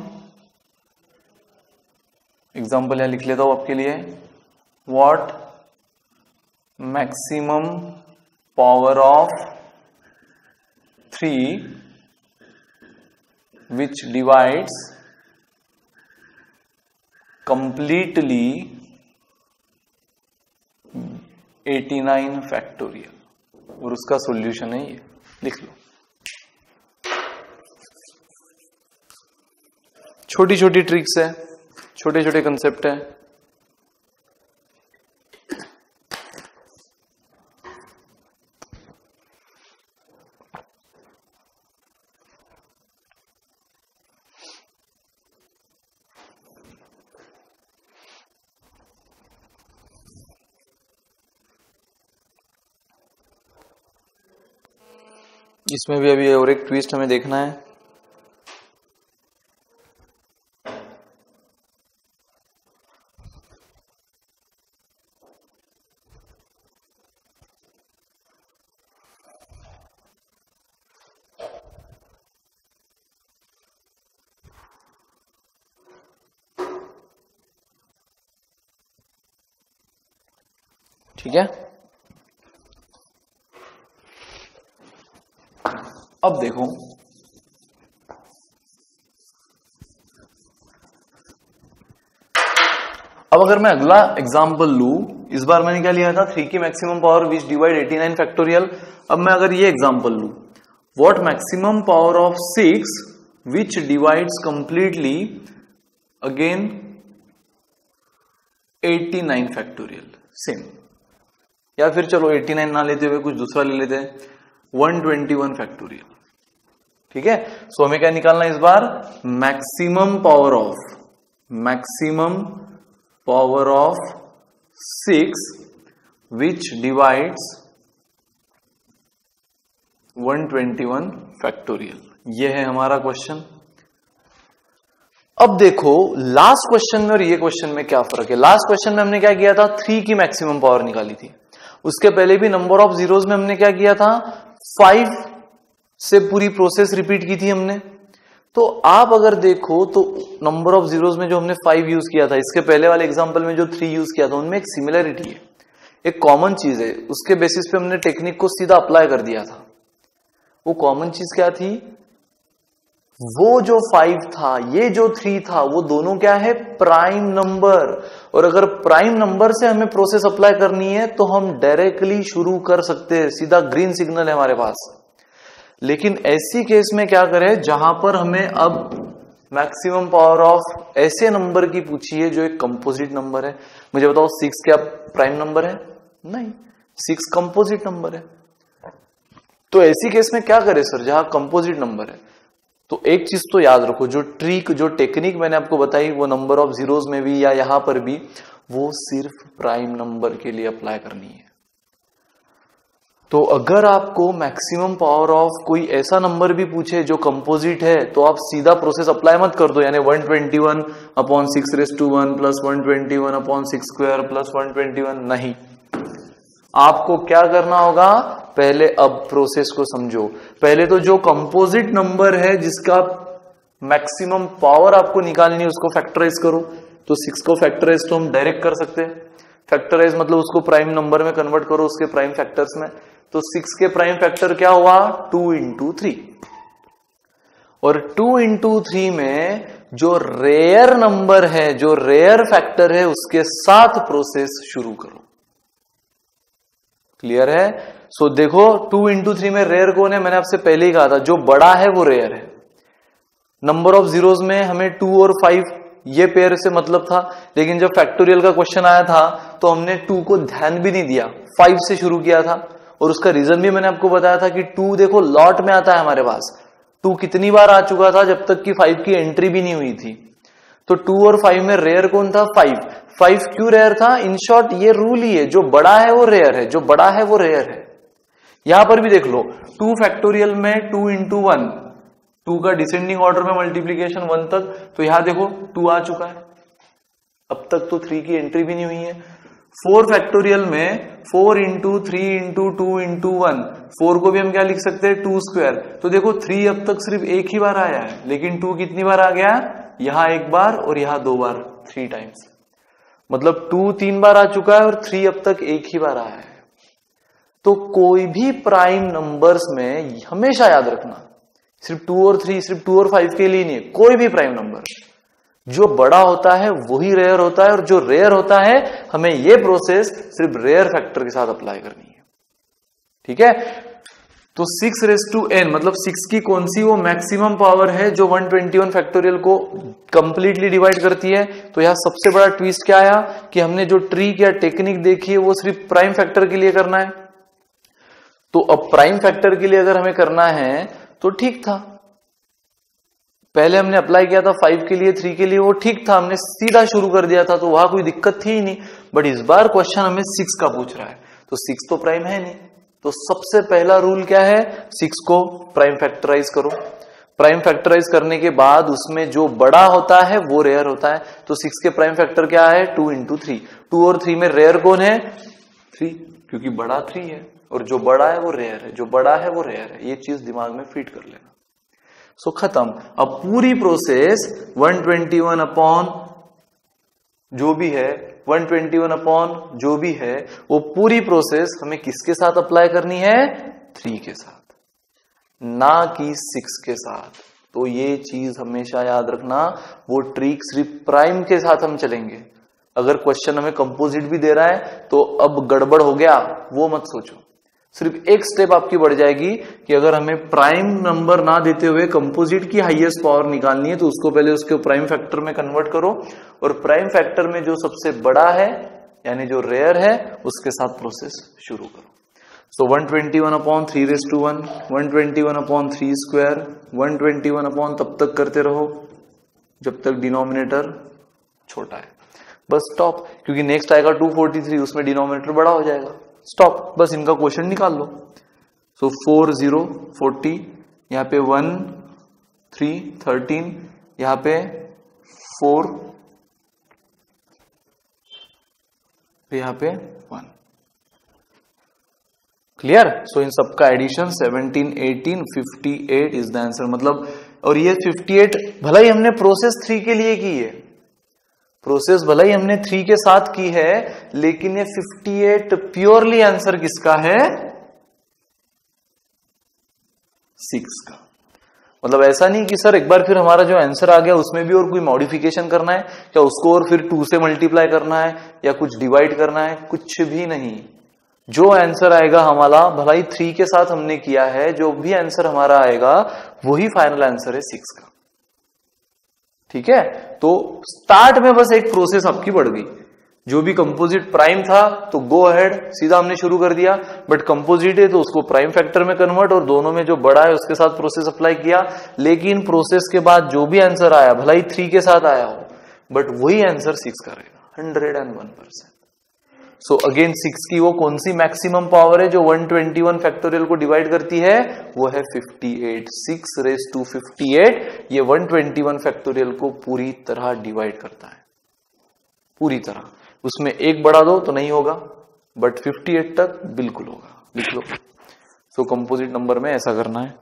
एग्जांपल यहां लिख लेता हूं आपके लिए, what maximum power of three which divides completely eighty nine factorial, और उसका सॉल्यूशन है ये, लिख लो। छोटी छोटी ट्रिक्स है, छोटे छोटे कंसेप्ट है। इसमें भी अभी और एक ट्विस्ट हमें देखना है। ठीक है, अब देखो, अब अगर मैं अगला एग्जांपल लू, इस बार मैंने क्या लिया था, थ्री की maximum power which divide eighty nine factorial. अब मैं अगर ये एग्जांपल लू, what maximum power of six which divides completely again eighty nine factorial, same. या फिर चलो एटी नाइन ना लेते हुए कुछ दूसरा ले लेते हैं, वन ट्वेंटी वन फैक्टोरियल। ठीक है, सो हमें क्या निकालना है इस बार, maximum power of, maximum power of six which divides one twenty one factorial. यह है हमारा क्वेश्चन। अब देखो लास्ट क्वेश्चन में और ये क्वेश्चन में क्या फर्क है। लास्ट क्वेश्चन में हमने क्या किया था, थ्री की मैक्सिमम पावर निकाली थी। उसके पहले भी नंबर ऑफ जीरोज में हमने क्या किया था, फाइव से पूरी प्रोसेस रिपीट की थी हमने। तो आप अगर देखो तो नंबर ऑफ जीरोज में जो हमने फाइव यूज किया था, इसके पहले वाले एग्जांपल में जो थ्री यूज किया था, उनमें एक सिमिलरिटी है, एक कॉमन चीज है। उसके बेसिस पे हमने टेक्निक को सीधा अप्लाई कर दिया था। वो कॉमन चीज क्या थी, वो जो फाइव था, ये जो थ्री था, वो दोनों क्या है, प्राइम नंबर। और अगर प्राइम नंबर से हमें प्रोसेस अप्लाई करनी है तो हम डायरेक्टली शुरू कर सकते हैं, सीधा ग्रीन सिग्नल है हमारे पास। लेकिन ऐसी केस में क्या करें, जहां पर हमें अब मैक्सिमम पावर ऑफ ऐसे नंबर की पूछी है जो एक कंपोजिट नंबर है। मुझे बताओ, सिक्स क्या प्राइम नंबर है? नहीं, सिक्स कंपोजिट नंबर है। तो ऐसी केस में क्या करें सर, जहां कंपोजिट नंबर है? तो एक चीज तो याद रखो, जो ट्रिक, जो टेक्निक मैंने आपको बताई, वो नंबर ऑफ जीरोज में भी या यहां पर भी, वो सिर्फ प्राइम नंबर के लिए अप्लाई करनी है। तो अगर आपको मैक्सिमम पावर ऑफ कोई ऐसा नंबर भी पूछे जो कंपोजिट है, तो आप सीधा प्रोसेस अप्लाई मत कर दो, यानी one twenty one upon six raise to one plus one twenty one upon six square plus one twenty one. नहीं, आपको क्या करना होगा, पहले अब प्रोसेस को समझो। पहले तो जो कंपोजिट नंबर है जिसका मैक्सिमम पावर आपको निकालनी है, उसको फैक्टराइज करो। तो सिक्स को फैक्टराइज तो हम डायरेक्ट कर सकते हैं। फैक्टराइज मतलब उसको प्राइम नंबर में कन्वर्ट करो, उसके प्राइम फैक्टर्स में। तो सिक्स के प्राइम फैक्टर क्या हुआ, टू इंटू थ्री। और टू इंटू थ्री में जो रेयर नंबर है, जो रेयर फैक्टर है, उसके साथ प्रोसेस शुरू करो। क्लियर है? सो so, देखो टू इंटू थ्री में रेयर कौन है, मैंने आपसे पहले ही कहा था, जो बड़ा है वो रेयर है। नंबर ऑफ जीरोज में हमें टू और फाइव ये पेयर से मतलब था, लेकिन जब फैक्टोरियल का क्वेश्चन आया था तो हमने टू को ध्यान भी नहीं दिया, फाइव से शुरू किया था। और उसका रीजन भी मैंने आपको बताया था कि टू देखो लॉट में आता है हमारे पास, टू कितनी बार आ चुका था जब तक कि फाइव की एंट्री भी नहीं हुई थी। तो टू और फाइव में रेयर कौन था? फाइव। फाइव क्यों रेयर था? इन शॉर्ट ये रूल ही है, जो बड़ा है वो रेयर है, जो बड़ा है वो रेयर है। यहां पर भी देख लो, टू फैक्टोरियल में टू इंटू वन, टू का डिसेंडिंग ऑर्डर में मल्टीप्लीकेशन वन तक, तो यहां देखो टू आ चुका है, अब तक तो थ्री की एंट्री भी नहीं हुई है। फोर फैक्टोरियल में four into three into two into one, four को भी हम क्या लिख सकते हैं? Two square. तो देखो थ्री अब तक सिर्फ एक ही बार आया है, लेकिन टू कितनी बार आ गया? यहां एक बार और यहां दो बार, थ्री टाइम्स। मतलब टू तीन बार आ चुका है और थ्री अब तक एक ही बार आया है। तो कोई भी प्राइम नंबर्स में हमेशा याद रखना, सिर्फ टू और थ्री, सिर्फ टू और फाइव के लिए नहीं, कोई भी प्राइम नंबर जो बड़ा होता है वही रेयर होता है, और जो रेयर होता है हमें ये प्रोसेस सिर्फ रेयर फैक्टर के साथ अप्लाई करनी है। ठीक है, तो सिक्स रेस टू एन मतलब सिक्स की कौन सी वो मैक्सिमम पावर है जो वन ट्वेंटी वन फैक्टोरियल को कंप्लीटली डिवाइड करती है। तो यहां सबसे बड़ा ट्विस्ट क्या आया कि हमने जो ट्रिक या टेक्निक देखी है वो सिर्फ प्राइम फैक्टर के लिए करना है। तो अब प्राइम फैक्टर के लिए अगर हमें करना है तो ठीक था, पहले हमने अप्लाई किया था फाइव के लिए, थ्री के लिए, वो ठीक था, हमने सीधा शुरू कर दिया था, तो वहां कोई दिक्कत थी ही नहीं। बट इस बार क्वेश्चन हमें सिक्स का पूछ रहा है, तो सिक्स तो प्राइम है नहीं। तो सबसे पहला रूल क्या है? सिक्स को प्राइम फैक्टराइज करो। प्राइम फैक्टराइज करने के बाद उसमें जो बड़ा होता है वो रेयर होता है। तो सिक्स के प्राइम फैक्टर क्या है? Two into three. टू और थ्री में रेयर कौन है? थ्री, क्योंकि बड़ा थ्री है और जो बड़ा है वो रेयर है, जो बड़ा है वो रेयर है। ये चीज दिमाग में फिट कर लेना। सो so, खत्म। अब पूरी process one twenty one upon जो भी है, वन ट्वेंटी वन अपॉन जो भी है, वो पूरी प्रोसेस हमें किसके साथ अप्लाई करनी है? थ्री के साथ, ना कि सिक्स के साथ। तो ये चीज हमेशा याद रखना, वो ट्रिक सिर्फ प्राइम के साथ हम चलेंगे। अगर क्वेश्चन हमें कंपोजिट भी दे रहा है तो अब गड़बड़ हो गया, वो मत सोचो। सिर्फ एक स्टेप आपकी बढ़ जाएगी कि अगर हमें प्राइम नंबर ना देते हुए कंपोजिट की हाईएस्ट पावर निकालनी है तो उसको पहले उसके प्राइम फैक्टर में कन्वर्ट करो, और प्राइम फैक्टर में जो सबसे बड़ा है यानी जो रेयर है उसके साथ प्रोसेस शुरू करो। So one twenty one upon three raise to one, one twenty one upon three square, one twenty one upon तब तक करते रहो जब तक डिनोमिनेटर छोटा है, बस स्टॉप। क्योंकि नेक्स्ट आएगा टू फोर्टी थ्री, उसमें डिनोमिनेटर बड़ा हो जाएगा, स्टॉप। बस इनका क्वेश्चन निकाल लो। सो फोर जीरो फोर्टी, यहां पे वन थ्री थर्टीन, यहां पे फोर, यहां पे वन। क्लियर? सो इन सबका addition seventeen eighteen fifty eight is the answer. मतलब, और ये फिफ्टी एट भला ही हमने प्रोसेस थ्री के लिए की है, प्रोसेस भला ही हमने थ्री के साथ की है, लेकिन ये फिफ्टी एट प्योरली आंसर किसका है? सिक्स का। मतलब ऐसा नहीं कि सर एक बार फिर हमारा जो आंसर आ गया उसमें भी और कोई मॉडिफिकेशन करना है, या उसको और फिर टू से मल्टीप्लाई करना है, या कुछ डिवाइड करना है, कुछ भी नहीं। जो आंसर आएगा हमारा, भला ही थ्री के साथ हमने किया है, जो भी आंसर हमारा आएगा वही फाइनल आंसर है सिक्स का। ठीक है, तो स्टार्ट में बस एक प्रोसेस आपकी बढ़ गई। जो भी कंपोजिट प्राइम था तो गो अहेड, सीधा हमने शुरू कर दिया, बट कंपोजिट है तो उसको प्राइम फैक्टर में कन्वर्ट, और दोनों में जो बड़ा है उसके साथ प्रोसेस अप्लाई किया। लेकिन प्रोसेस के बाद जो भी आंसर आया, भला ही थ्री के साथ आया हो, बट वही आंसर सिक्स का रहेगा, hundred and one percent. So again six की वो कौन सी मैक्सिमम पावर है जो वन ट्वेंटी वन फैक्टोरियल को डिवाइड करती है? वो है fifty eight. Six raise to fifty eight, ये वन ट्वेंटी वन फैक्टोरियल को पूरी तरह डिवाइड करता है, पूरी तरह। उसमें एक बढ़ा दो तो नहीं होगा, बट फिफ्टी एट तक बिल्कुल होगा। लिख लो। सो कंपोजिट नंबर में ऐसा करना है।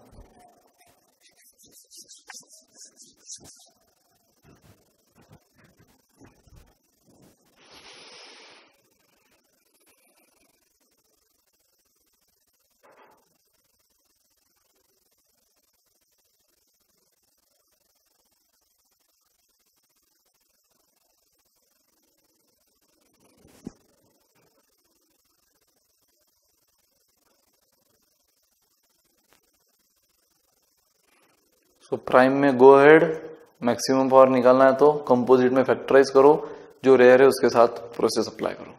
तो प्राइम में गो अहेड, मैक्सिमम पावर निकालना है तो कंपोजिट में फैक्टराइज करो, जो रेयर है उसके साथ प्रोसेस अप्लाई करो।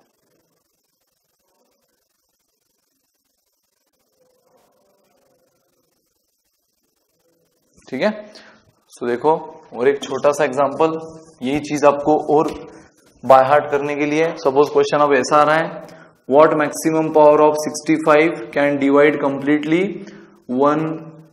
ठीक है। सो देखो और एक छोटा सा एग्जांपल, यही चीज आपको और बाय हार्ट करने के लिए, सपोज क्वेश्चन अब ऐसा आ रहा है, what maximum power of sixty five can divide completely one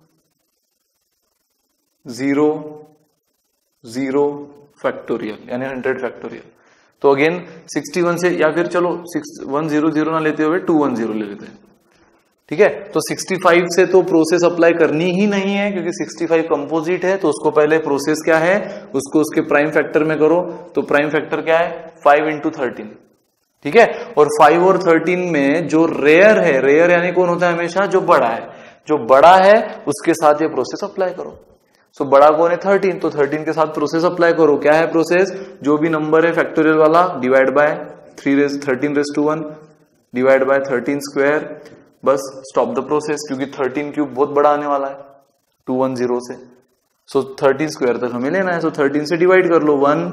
zero zero factorial यानी हंड्रेड फैक्टोरियल। तो अगेन सिक्सटी वन से, या फिर चलो वन जीरो जीरो ना लेते हुए टू वन जीरो ले लेते हैं, ठीक है। तो सिक्सटी फाइव से तो प्रोसेस अप्लाई करनी ही नहीं है क्योंकि सिक्सटी फाइव कंपोजिट है, तो उसको पहले प्रोसेस क्या है उसको उसके प्राइम फैक्टर में करो। तो प्राइम फैक्टर क्या है, फाइव इंटू थर्टीन, ठीक है। और फाइव और थर्टीन में जो रेयर है, रेयर यानी कौन होता है हमेशा, जो बड़ा है, जो बड़ा है उसके साथ ये प्रोसेस अप्लाई करो। सो so, बड़ा कौन है, थर्टीन, तो थर्टीन के साथ प्रोसेस अप्लाई करो। क्या है प्रोसेस, जो भी नंबर है फैक्टोरियल वाला divide by three raise thirteen raise to one divide by thirteen square, बस स्टॉप द प्रोसेस क्योंकि थर्टीन क्यूब बहुत बड़ा आने वाला है टू वन जीरो से। सो थर्टीन स्क्वायर तक हमें लेना है, सो so, थर्टीन से डिवाइड कर लो, वन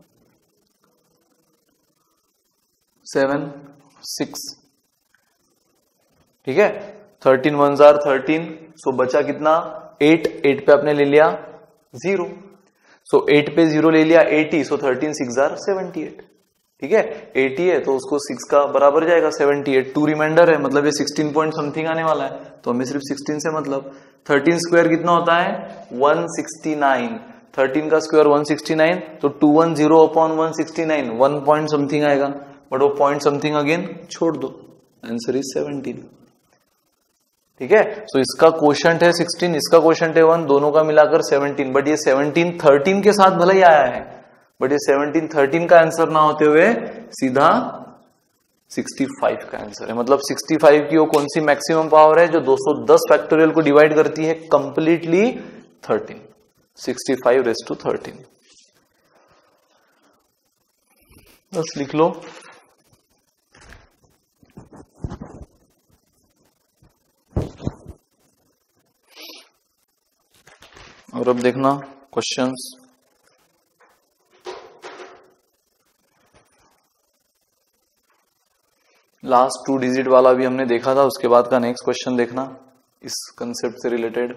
सेवन सिक्स, ठीक है। थर्टीन वन जार थर्टीन, सो बचा कितना, एट, एट पे आपने ले लिया जीरो, सो एट पे जीरो ले लिया एटी, सो थर्टीन सिक्स जार सेवेंटी एट, ठीक है। एटी है तो उसको सिक्स का बराबर जाएगा सेवेंटी एट, टू रिमाइंडर है मतलब ये सिक्सटीन पॉइंट समथिंग आने वाला है, तो हमें सिर्फ सिक्सटीन से मतलब। थर्टीन स्क्वायर कितना होता है, वन सिक्सटी नाइन, थर्टीन का स्क्वायर वन सिक्सटी नाइन, तो two one zero upon one sixty nine, one point something आएगा, बट वो पॉइंट समथिंग अगेन छोड़ दो, आंसर इज सेवेंटीन, ठीक है। सो so, इसका क्वोशंट है सिक्सटीन, इसका क्वोशंट है वन, दोनों का मिलाकर सेवेंटीन, बट ये सेवेंटीन थर्टीन के साथ भले ही आया है, बट ये सेवेंटीन थर्टीन का आंसर ना होते हुए सीधा सिक्सटी फाइव का आंसर है। मतलब सिक्सटी फाइव की वो कौन सी मैक्सिमम पावर है जो दो सौ दस फैक्टोरियल को डिवाइड करती है completely, thirteen, sixty five raise to thirteen, बस लिख लो। और अब देखना क्वेश्चंस, लास्ट टू डिजिट वाला भी हमने देखा था, उसके बाद का नेक्स्ट क्वेश्चन देखना इस कंसेप्ट से रिलेटेड।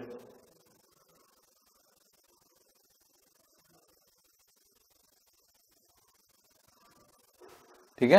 ठीक है,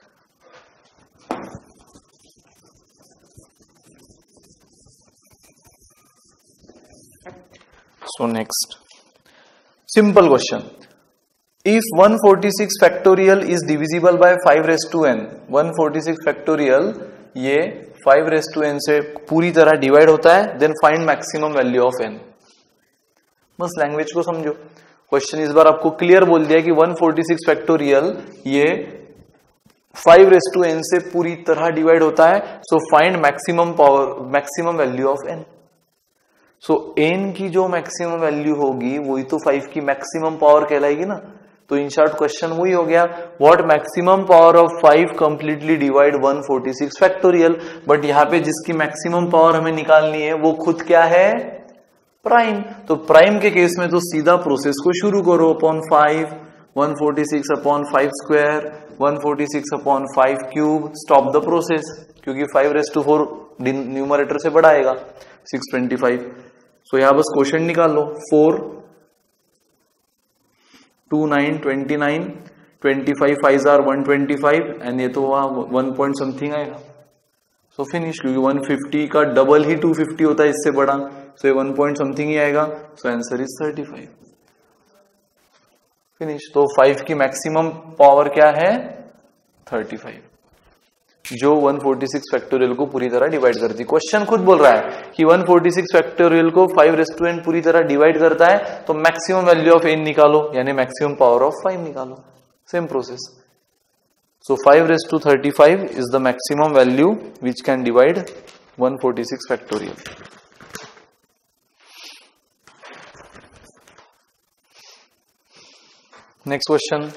so next simple question, if one forty six factorial is divisible by five raise to n, one forty six factorial ये फाइव रेज टू एन से पूरी तरह डिवाइड होता है, then find maximum value of n. बस language को समझो, question इस बार आपको क्लियर बोल दिया कि वन फोर्टी सिक्स फैक्टोरियल ये फाइव रेज टू एन से पूरी तरह डिवाइड होता है, so find maximum power, maximum value of n. So n की जो मैक्सिमम वैल्यू होगी वही तो फाइव की मैक्सिमम पावर कहलाएगी ना। तो इन शॉर्ट क्वेश्चन वही हो गया, what maximum power of five completely divide one forty six factorial. But यहाँ पे जिसकी मैक्सिमम पावर हमें निकालनी है वो खुद क्या है, प्राइम। तो प्राइम के केस में तो सीधा प्रोसेस को शुरू करो, upon five, one forty six upon five square, one forty six upon five cube, stop the process क्योंकि five raise to four numerator से बड़ा आएगा सिक्स ट्वेंटी फाइव। सो यहां बस क्वेश्चन निकाल लो, four two nine twenty nine, twenty five five are one twenty five, and ये तो वहां वन पॉइंट समथिंग आएगा। सो फिनिश, क्योंकि वन फिफ्टी का डबल ही टू फिफ्टी होता है इससे बड़ा, सो ये वन पॉइंट समथिंग ही आएगा। So answer is thirty five, finish. तो फाइव की मैक्सिमम पावर क्या है, थर्टी फाइव, जो वन फोर्टी सिक्स फैक्टोरियल को पूरी तरह डिवाइड करती है। क्वेश्चन खुद बोल रहा है कि वन फोर्टी सिक्स फैक्टोरियल को फाइव रेज़ टू एन पूरी तरह डिवाइड करता है, तो मैक्सिमम वैल्यू ऑफ एन निकालो, यानी मैक्सिमम पावर ऑफ फाइव निकालो, same process. So five raise to thirty five is the maximum value which can divide one forty six factorial. Next question,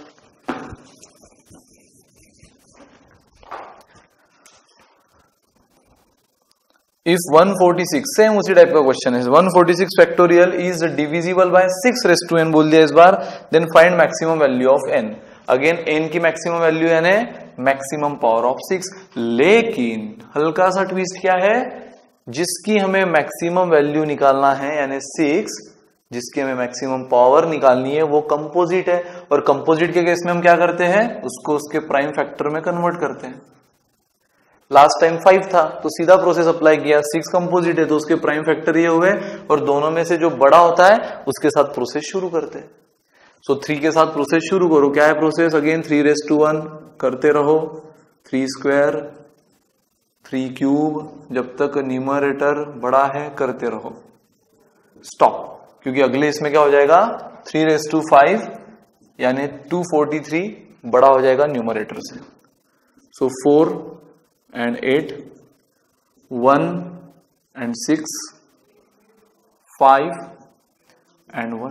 if one forty six, same उसी type का question है, one forty six factorial is divisible by six raise to n बोल दिया इस बार, then find maximum value of n. Again n की maximum value यानी maximum power of six, लेकिन हल्का सा ट्विस्ट क्या है, जिसकी हमें मैक्सिमम वैल्यू निकालना है यानी सिक्स, जिसकी हमें मैक्सिमम पावर निकालनी है वो कंपोजिट है, और कंपोजिट के केस में हम क्या करते हैं, उसको उसके प्राइम फैक्टर में कन्वर्ट करते हैं। लास्ट टाइम फाइव था तो सीधा प्रोसेस अप्लाई किया, सिक्स कंपोजिट है तो उसके प्राइम फैक्टर ये हुए, और दोनों में से जो बड़ा होता है उसके साथ प्रोसेस शुरू करते हैं। सो so, थ्री के साथ प्रोसेस शुरू करो। क्या है process? Again three raise to one करते रहो, थ्री स्क्वायर, थ्री क्यूब, जब तक न्यूमरेटर बड़ा है करते रहो, स्टॉप। क्योंकि अगले इसमें क्या हो जाएगा, थ्री रेस टू फाइव यानी टू फोर्टी थ्री बड़ा हो जाएगा न्यूमरेटर से। So four and eight, one and six, five and one,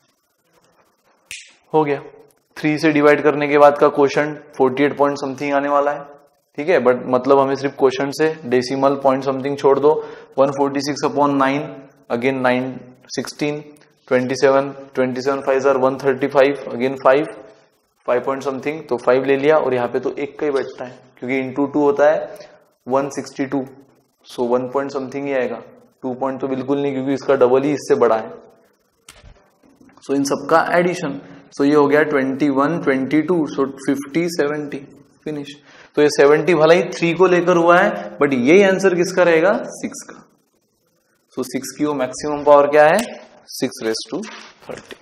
हो गया। थ्री से डिवाइड करने के बाद का quotient forty eight point something आने वाला है, ठीक है। बट मतलब हमें सिर्फ क्वोशंट से डेसिमल पॉइंट समथिंग छोड़ दो। One forty six upon nine, again nine, sixteen, twenty seven, twenty seven five are one thirty five, again five, five point something, तो फाइव ले लिया। और यहाँ पे तो एक का ही बैठता है क्योंकि इंटू टू होता है one sixty two, so one point something ही आएगा, टू पॉइंट तो बिल्कुल नहीं क्योंकि इसका डबल ही इससे बड़ा है। सो so, इन सबका एडिशन, सो so, ये हो गया twenty one, twenty two, so fifty, seventy, finish. तो ये सेवेंटी भला ही थ्री को लेकर हुआ है, बट यही आंसर किसका रहेगा, सिक्स का। सो so, सिक्स की वो मैक्सिमम पावर क्या है, सिक्स रेस टू थर्टी।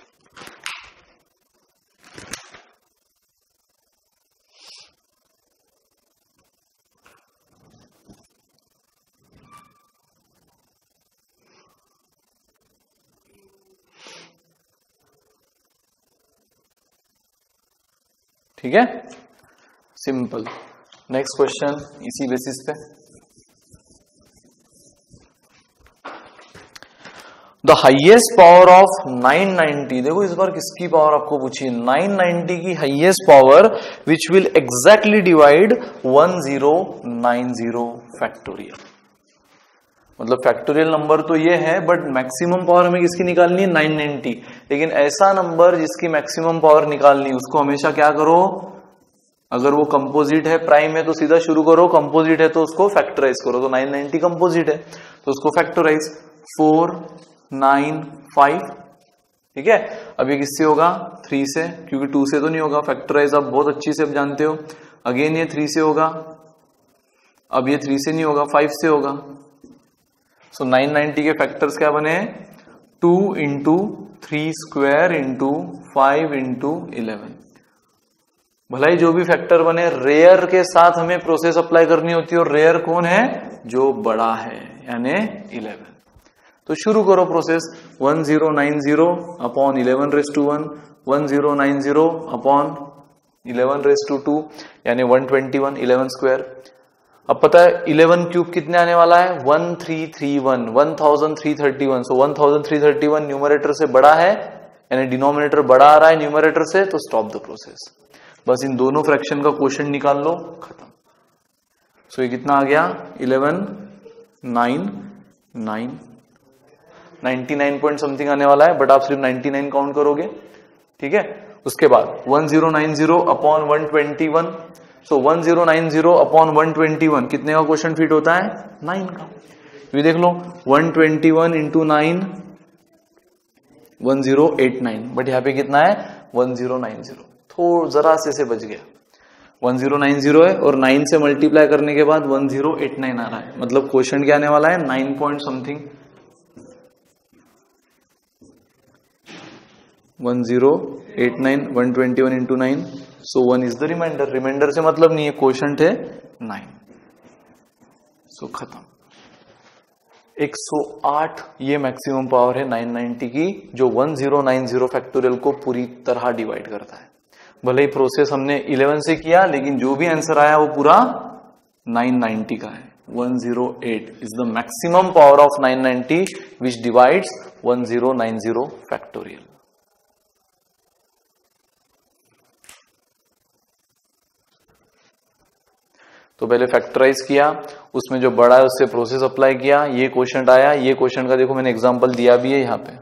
ठीक है, सिंपल। नेक्स्ट क्वेश्चन इसी बेसिस पे, the highest power of nine ninety, देखो इस बार किसकी पावर आपको पूछी है, नाइन नाइंटी की highest power which will exactly divide one zero nine zero factorial. मतलब फैक्टोरियल नंबर तो ये है, बट मैक्सिमम पावर हमें किसकी निकालनी है, नाइन नाइंटी। लेकिन ऐसा नंबर जिसकी मैक्सिमम पावर निकालनी, उसको हमेशा क्या करो, अगर वो कंपोजिट है, प्राइम है तो सीधा शुरू करो, कंपोजिट है तो उसको फैक्टराइज करो। तो नाइन नाइंटी कंपोजिट है तो उसको फैक्टराइज, फोर नाइन फाइव, ठीक है। अब ये किससे होगा, थ्री से, क्योंकि टू से तो नहीं होगा, फैक्टराइज आप बहुत अच्छी से जानते हो। अगेन ये थ्री से होगा, अब ये थ्री से नहीं होगा, फाइव से होगा। सो नाइन नाइंटी के फैक्टर्स क्या बने, two into three square into five into eleven. भलाई जो भी फैक्टर बने, रेयर के साथ हमें प्रोसेस अप्लाई करनी होती है, और रेयर कौन है, जो बड़ा है, यानी इलेवन। तो शुरू करो process, one zero nine zero upon eleven raise to one, one zero nine zero upon eleven raise to two, यानी one twenty one, eleven square. अब पता है इलेवन क्यूब कितने आने वाला है, one three three one, one thousand three thirty one. So one thousand three thirty one numerator से बड़ा है, यानी डिनोमिनेटर बड़ा आ रहा है न्यूमरेटर से, तो स्टॉप द प्रोसेस। बस इन दोनों फ्रैक्शन का क्वोशंट निकाल लो, खत्म। सो ये कितना आ गया, eleven, nine, nine, ninety nine point something आने वाला है, बट आप सिर्फ नाइंटी नाइन काउंट करोगे, ठीक है। उसके बाद one zero nine zero upon one twenty one, so one zero nine zero upon one twenty one कितने का क्वेश्चन फिट होता है, नाइन का। ये देख लो, one twenty one into nine, one zero eight nine, but यहाँ पे कितना है, वन जीरो नाइन जीरो, थोड़ा जरा से से बच गया। वन जीरो नाइन जीरो है और नाइन से मल्टीप्लाई करने के बाद वन जीरो एट नाइन आ रहा है, मतलब क्वेश्चन क्या आने वाला है, nine point something, one zero eight nine, one twenty one into nine, so one is the remainder. Remainder से मतलब नहीं है, क्वोशंट है नाइन, सो खत्म। वन ओ एट ये मैक्सिमम पावर है नाइन नाइंटी की, जो one zero nine zero factorial को पूरी तरह डिवाइड करता है। भले ही प्रोसेस हमने इलेवन से किया, लेकिन जो भी आंसर आया वो पूरा नाइन नाइंटी का है। One zero eight is the maximum power of nine ninety which divides one zero nine zero factorial. तो पहले फैक्टराइज किया, उसमें जो बड़ा है उससे प्रोसेस अप्लाई किया, ये क्वेश्चन आया। ये क्वेश्चन का देखो मैंने एग्जांपल दिया भी है यहां पे,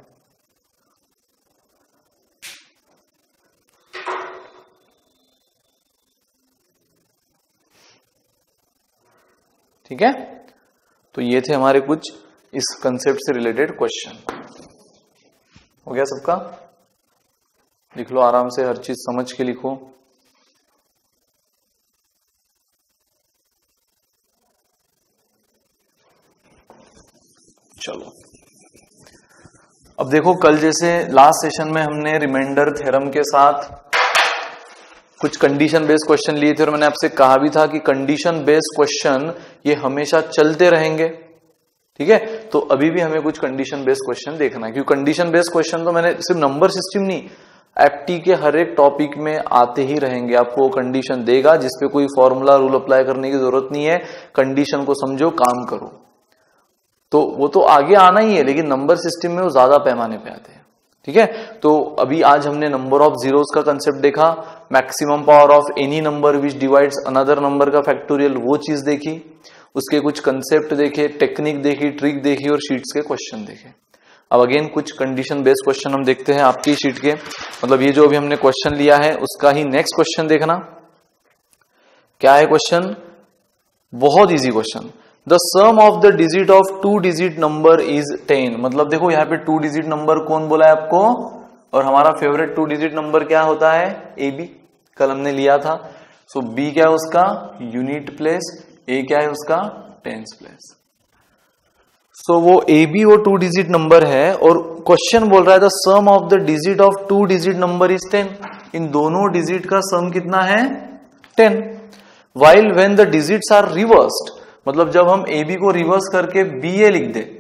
ठीक है। तो ये थे हमारे कुछ इस कंसेप्ट से रिलेटेड क्वेश्चन। हो गया सबका? लिख लो आराम से, हर चीज समझ के लिखो। चलो अब देखो, कल जैसे लास्ट सेशन में हमने रिमाइंडर थ्योरम के साथ कुछ कंडीशन बेस्ड क्वेश्चन लिए थे और मैंने आपसे कहा भी था कि कंडीशन बेस्ड क्वेश्चन ये हमेशा चलते रहेंगे, ठीक है। तो अभी भी हमें कुछ कंडीशन बेस्ड क्वेश्चन देखना है, क्योंकि कंडीशन बेस्ड क्वेश्चन तो मैंने सिर्फ नंबर सिस्टम नहीं, एफटी के हर एक टॉपिक में आते ही रहेंगे। आपको कंडीशन देगा जिसपे कोई फॉर्मूला रूल अप्लाई करने की जरूरत नहीं है, कंडीशन को समझो, काम करो। तो वो तो आगे आना ही है, लेकिन नंबर सिस्टम में वो ज्यादा पैमाने पे आते हैं, ठीक है। तो अभी आज हमने नंबर ऑफ जीरोस का कंसेप्ट देखा, maximum power of any number which divides another number का फैक्टोरियल, वो चीज देखी, उसके कुछ कंसेप्ट देखे, टेक्निक देखी, ट्रिक देखी और शीट्स के क्वेश्चन देखे। अब अगेन कुछ कंडीशन बेस्ड क्वेश्चन हम देखते हैं आपकी शीट के, मतलब ये जो अभी हमने क्वेश्चन लिया है उसका ही नेक्स्ट क्वेश्चन देखना। क्या है क्वेश्चन? बहुत easy question. The sum of the digit of two digit number is ten. मतलब देखो यहाँ पे टू डिजिट नंबर कौन बोला है आपको, और हमारा फेवरेट टू डिजिट नंबर क्या होता है? ए बी, कल हमने लिया था। सो so, बी क्या है उसका? Unit place. ए क्या है उसका? Tens place. सो so, वो ए बी वो टू डिजिट नंबर है और क्वेश्चन बोल रहा है the sum of the digit of two digit number is ten. इन दोनों डिजिट का सम कितना है? Ten. While when the digits are reversed, मतलब जब हम ए बी को रिवर्स करके बी ए लिख दे,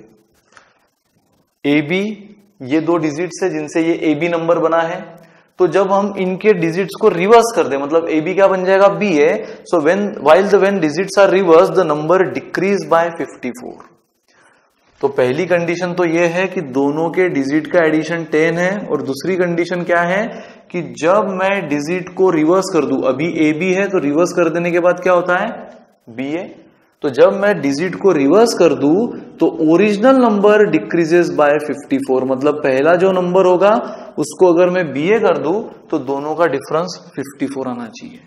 ए बी ये दो डिजिट्स है जिनसे ये ए बी नंबर बना है, तो जब हम इनके डिजिट्स को रिवर्स कर दे, मतलब ए बी क्या बन जाएगा? B A. So when while the when digits are reverse the number decrease by fifty four. तो पहली कंडीशन तो ये है कि दोनों के डिजिट का एडिशन टेन है, और दूसरी कंडीशन क्या है कि जब मैं डिजिट को रिवर्स कर दूं, अभी ए बी है तो रिवर्स कर देने के बाद क्या होता है? B A. तो जब मैं डिजिट को रिवर्स कर दूं तो original number decreases by fifty four, मतलब पहला जो नंबर होगा उसको अगर मैं बी ए कर दूं तो दोनों का डिफरेंस फिफ्टी फोर आना चाहिए,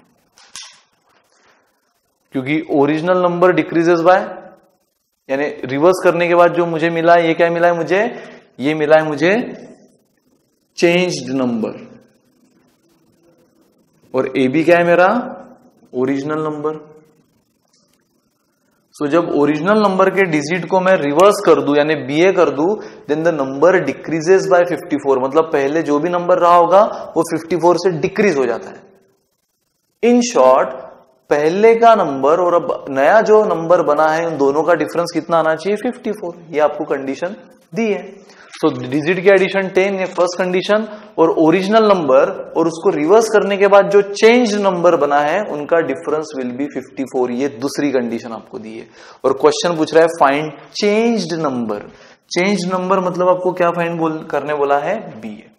क्योंकि ओरिजिनल नंबर डिक्रीजेस बाय, यानी रिवर्स करने के बाद जो मुझे मिला है, ये क्या मिला है मुझे? ये मिला है मुझे चेंज्ड नंबर, और ए बी क्या है मेरा? Original number. सो so, जब ओरिजिनल नंबर के डिजिट को मैं रिवर्स कर दूं यानी बी ए कर दूं, then the number decreases by fifty four, मतलब पहले जो भी नंबर रहा होगा वो फिफ्टी फोर से डिक्रीज हो जाता है। इन शॉर्ट, पहले का नंबर और अब नया जो नंबर बना है उन दोनों का डिफरेंस कितना आना चाहिए? Fifty four. ये आपको कंडीशन दी है। तो डिजिट की एडिशन टेन, ये फर्स्ट कंडीशन, और ओरिजिनल नंबर और उसको रिवर्स करने के बाद जो चेंज नंबर बना है उनका difference will be fifty four, ये दूसरी कंडीशन आपको दी है। और क्वेश्चन पूछ रहा है find changed number. Change number मतलब आपको क्या फाइंड बोल करने बोला है? B A.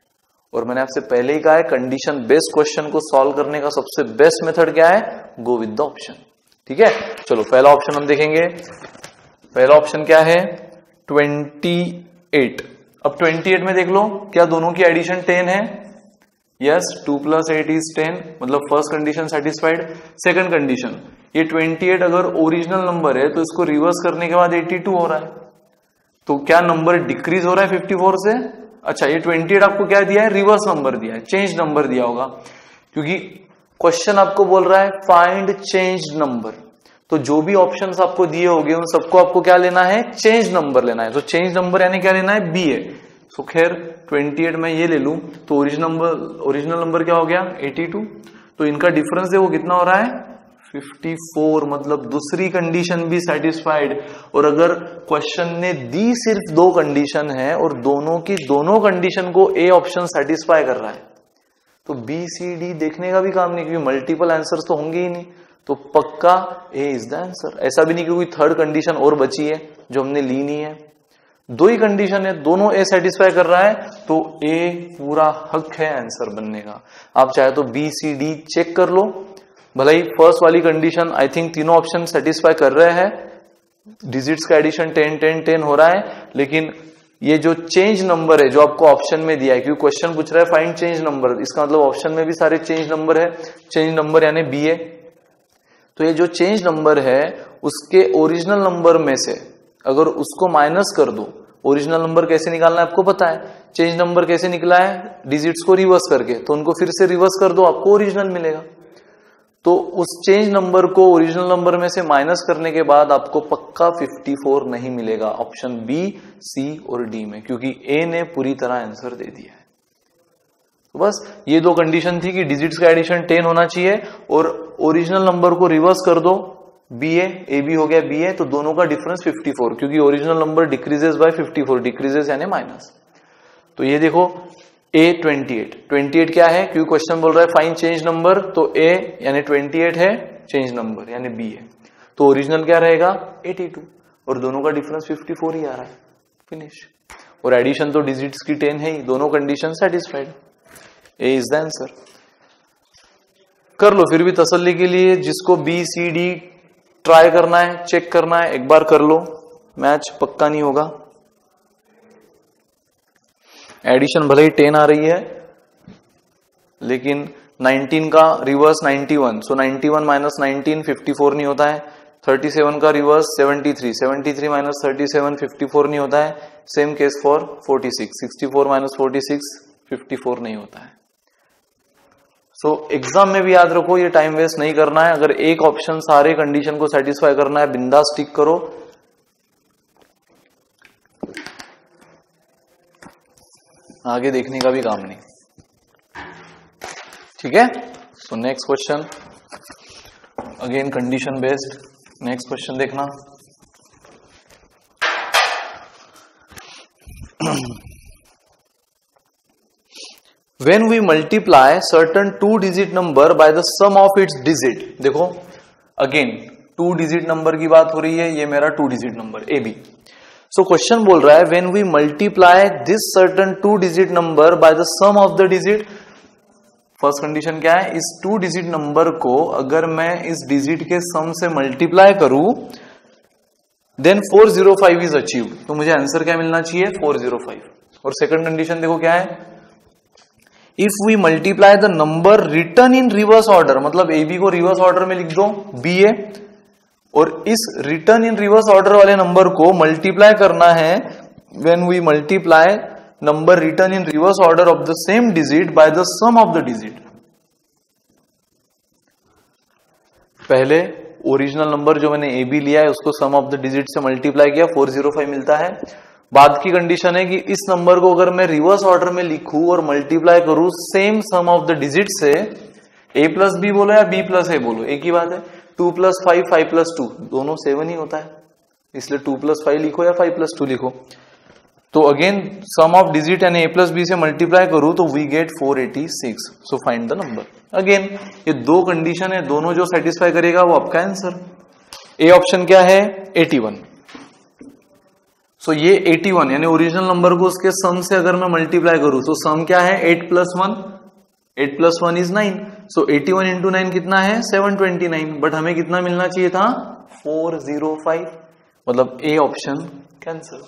और मैंने आपसे पहले ही कहा है कंडीशन बेस्ड क्वेश्चन को सॉल्व करने का सबसे बेस्ट मेथड क्या है? गो विद द ऑप्शन, ठीक है। चलो पहला ऑप्शन हम देखेंगे। पहला ऑप्शन क्या है? Twenty eight. अब ट्वेंटी एट में देख लो, क्या दोनों की एडिशन टेन है? Yes, two plus eight is ten, मतलब first condition satisfied. Second condition, ये ट्वेंटी एट अगर ओरिजिनल नंबर है तो इसको रिवर्स करने के बाद एटी टू हो रहा है, तो क्या नंबर डिक्रीज हो रहा है फिफ्टी फोर से? अच्छा, ये ट्वेंटी एट आपको क्या दिया है? रिवर्स नंबर दिया है, चेंज नंबर दिया होगा, क्योंकि क्वेश्चन आपको बोल रहा है फाइंड चेंज नंबर। तो जो भी ऑप्शंस आपको दिए होंगे उन सबको आपको क्या लेना है? चेंज नंबर लेना है। तो चेंज नंबर यानी क्या लेना है? B A. सो खैर ट्वेंटी एट में ये ले लूं तो ओरिजिनल नंबर ओरिजिनल नंबर क्या हो गया? Eighty two. तो इनका डिफरेंस है वो कितना हो रहा है? फिफ्टी फोर, मतलब दूसरी कंडीशन भी सेटिस्फाइड। और अगर क्वेश्चन ने दी सिर्फ दो कंडीशन है और दोनों की दोनों कंडीशन को ए ऑप्शन सेटिस्फाई कर रहा है, तो बी सी डी देखने का भी काम नहीं, क्योंकि मल्टीपल आंसर्स तो होंगे ही नहीं, तो पक्का ए इज द आंसर। ऐसा भी नहीं कि कोई थर्ड कंडीशन और बची है जो हमने ली नहीं है, दो ही कंडीशन है, दोनों ए सेटिस्फाई कर रहा है, तो ए पूरा हक है आंसर बनने का। आप चाहे तो बी सी डी चेक कर लो, भला ही फर्स्ट वाली कंडीशन आई थिंक तीनों ऑप्शन सेटिस्फाई कर रहे हैं, डिजिट्स का एडिशन टेन टेन टेन हो रहा है, लेकिन ये जो चेंज नंबर है जो आपको ऑप्शन में दिया है, क्योंकि क्वेश्चन पूछ रहा है फाइंड चेंज नंबर, इसका मतलब ऑप्शन में भी सारे चेंज नंबर है, चेंज नंबर यानी बी ए। तो ये जो चेंज नंबर है उसके ओरिजिनल नंबर में से अगर उसको माइनस कर दो, ओरिजिनल नंबर कैसे निकालना है आपको पता है, चेंज नंबर कैसे निकला है, डिजिट्स को रिवर्स करके, तो उनको फिर से रिवर्स कर दो, आपको ओरिजिनल मिलेगा। तो उस चेंज नंबर को ओरिजिनल नंबर में से माइनस करने के बाद आपको पक्का चौवन नहीं मिलेगा ऑप्शन बी, सी और डी में, क्योंकि ए ने पूरी तरह आंसर दे दिया है। तो बस ये दो कंडीशन थी कि डिजिट्स का एडिशन टेन होना चाहिए और ओरिजिनल नंबर को रिवर्स कर दो, बी ए, ए बी हो गया बी ए, तो दोनों का डिफरेंस चौवन, क्योंकि ओरिजिनल नंबर डिक्रीजेस बाय चौवन, डिक्रीजेस यानी माइनस। तो ये देखो ए अट्ठाईस, अट्ठाईस क्या है, क्योंकि क्वेश्चन बोल रहा है फाइंड चेंज नंबर, तो ए यानी अट्ठाईस है, चेंज नंबर यानी बी है, तो ओरिजिनल क्या रहेगा बयासी, और दोनों का डिफरेंस चौवन ही आ रहा है, फिनिश। और एडिशन तो डिजिट्स की टेन है ही, दोनों condition satisfied, A is the answer. कर लो फिर भी तसल्ली के लिए, जिसको बी सी डी ट्राई करना है, चेक करना है, एक बार कर लो, मैच पक्का नहीं होगा। एडिशन भले ही टेन आ रही है, लेकिन नाइनटीन का रिवर्स इक्यानवे, सो इक्यानवे माइनस नाइनटीन चौवन नहीं होता है। सैंतीस का रिवर्स तिहत्तर, तिहत्तर माइनस सैंतीस चौवन नहीं होता है। सेम केस फॉर छियालीस, चौंसठ माइनस छियालीस चौवन नहीं होता है। सो so, एग्जाम में भी याद रखो, ये टाइम वेस्ट नहीं करना है। अगर एक ऑप्शन सारे कंडीशन को सेटिस्फाई करना है, बिंदास टिक करो, आगे देखने का भी काम नहीं, ठीक है। So next question, again condition based. Next question देखना, when we multiply certain two digit number by the sum of its digit, देखो अगेन टू डिजिट नंबर की बात हो रही है, ये मेरा two digit number A B. So question बोल रहा है when we multiply this certain two digit number by the sum of the digit, first condition क्या है, इस टू डिजिट नंबर को अगर मैं इस डिजिट के सम से मल्टीप्लाई करूं then four zero five is achieved, तो मुझे आंसर क्या मिलना चाहिए फोर जीरो फाइव। और सेकंड कंडीशन देखो क्या है, if we multiply the number return in reverse order, मतलब ए बी को रिवर्स ऑर्डर में लिख दो बी ए, और इस रिटर्न इन रिवर्स ऑर्डर वाले नंबर को मल्टीप्लाई करना है when we multiply number return in reverse order of the same digit by the sum of the digit. पहले ओरिजिनल नंबर जो मैंने ए बी लिया है उसको सम ऑफ द डिजिट से मल्टीप्लाई किया, फोर जीरो फाइव मिलता है। बाद की कंडीशन है कि इस नंबर को अगर मैं रिवर्स ऑर्डर में लिखूं और मल्टीप्लाई करूं same sum of the digit से, ए प्लस बी बोलो या बी प्लस ए बोलो, एक ही बात है। Two plus five, five plus two, दोनों सेवन ही होता है, इसलिए टू प्लस फाइव लिखो या फाइव प्लस टू लिखो। तो अगेन सम ऑफ डिजिट यानी ए प्लस बी से मल्टीप्लाई करूं तो we get four eighty six. So find the number. Again ये दो कंडीशन है, दोनों जो सेटिस्फाई करेगा वो आपका आंसर। ए ऑप्शन क्या है एटी वन। सो so, ये एटी वन यानी ओरिजिनल नंबर को उसके सम से अगर मैं मल्टीप्लाई करूं तो सम क्या है eight plus one, eight plus one is nine. So eighty one into nine कितना है सेवन ट्वेंटी नाइन, बट हमें कितना मिलना चाहिए था फोर जीरो फाइव, मतलब A option cancel.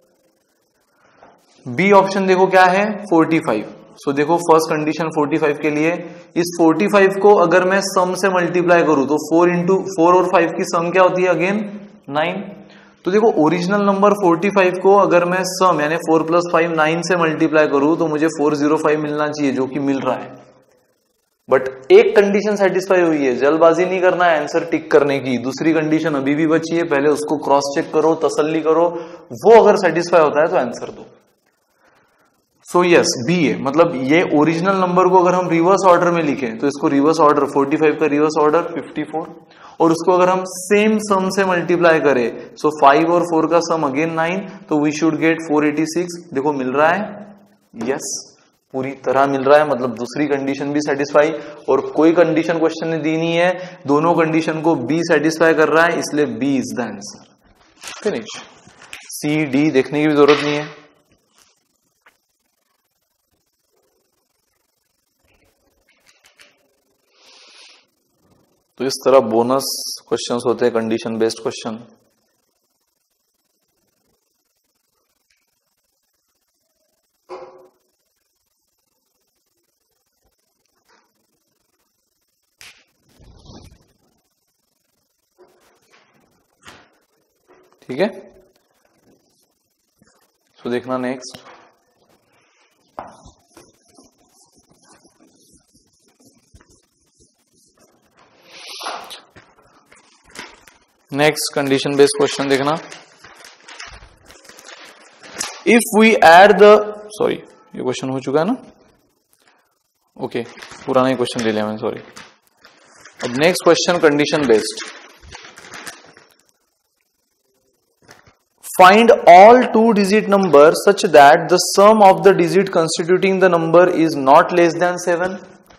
B option देखो क्या है फोर्टी फाइव। सो so, देखो फर्स्ट कंडीशन फोर्टी फाइव के लिए, इस फोर्टी फाइव को अगर मैं सम से मल्टीप्लाई करूं तो फोर इंटू फोर और फाइव की सम क्या होती है अगेन नाइन। तो देखो ओरिजिनल नंबर फोर्टी फाइव को अगर मैं सम यानी फोर प्लस फाइव नाइन से मल्टीप्लाई करूं तो मुझे फोर जीरो फाइव मिलना चाहिए, जो कि मिल रहा है। बट एक कंडीशन सेटिस्फाई हुई है, जल्दबाजी नहीं करना है आंसर टिक करने की, दूसरी कंडीशन अभी भी बची है, पहले उसको क्रॉस चेक करो, तसल्ली करो, वो अगर सेटिस्फाई होता है तो आंसर दो। सो यस बी है, मतलब ये ओरिजिनल नंबर को अगर हम रिवर्स ऑर्डर में लिखें तो इसको रिवर्स ऑर्डर फोर्टी फाइव का रिवर्स ऑर्डर फिफ्टी फोर, और उसको अगर हम सेम सम से मल्टीप्लाई करें सो फाइव और फोर का सम अगेन नाइन, तो we should get four eighty six. देखो मिल रहा है, यस पूरी तरह मिल रहा है, मतलब दूसरी कंडीशन भी सेटिस्फाई, और कोई कंडीशन क्वेश्चन ने दी नहीं है, दोनों कंडीशन को बी सेटिस्फाई कर रहा है, इसलिए B is the answer. Finish. C D देखने की भी जरूरत नहीं है। तो इस तरह बोनस क्वेश्चंस होते हैं कंडीशन बेस्ड क्वेश्चन। ठीक है, देखना next. Next condition based question देखना। If we add the, sorry ये क्वेश्चन हो चुका है ना, ओके okay, पुराना ही क्वेश्चन ले लिया मैंने, सॉरी। अब next question condition based. Find all two digit number such that the sum of the digit constituting the number is not less than seven.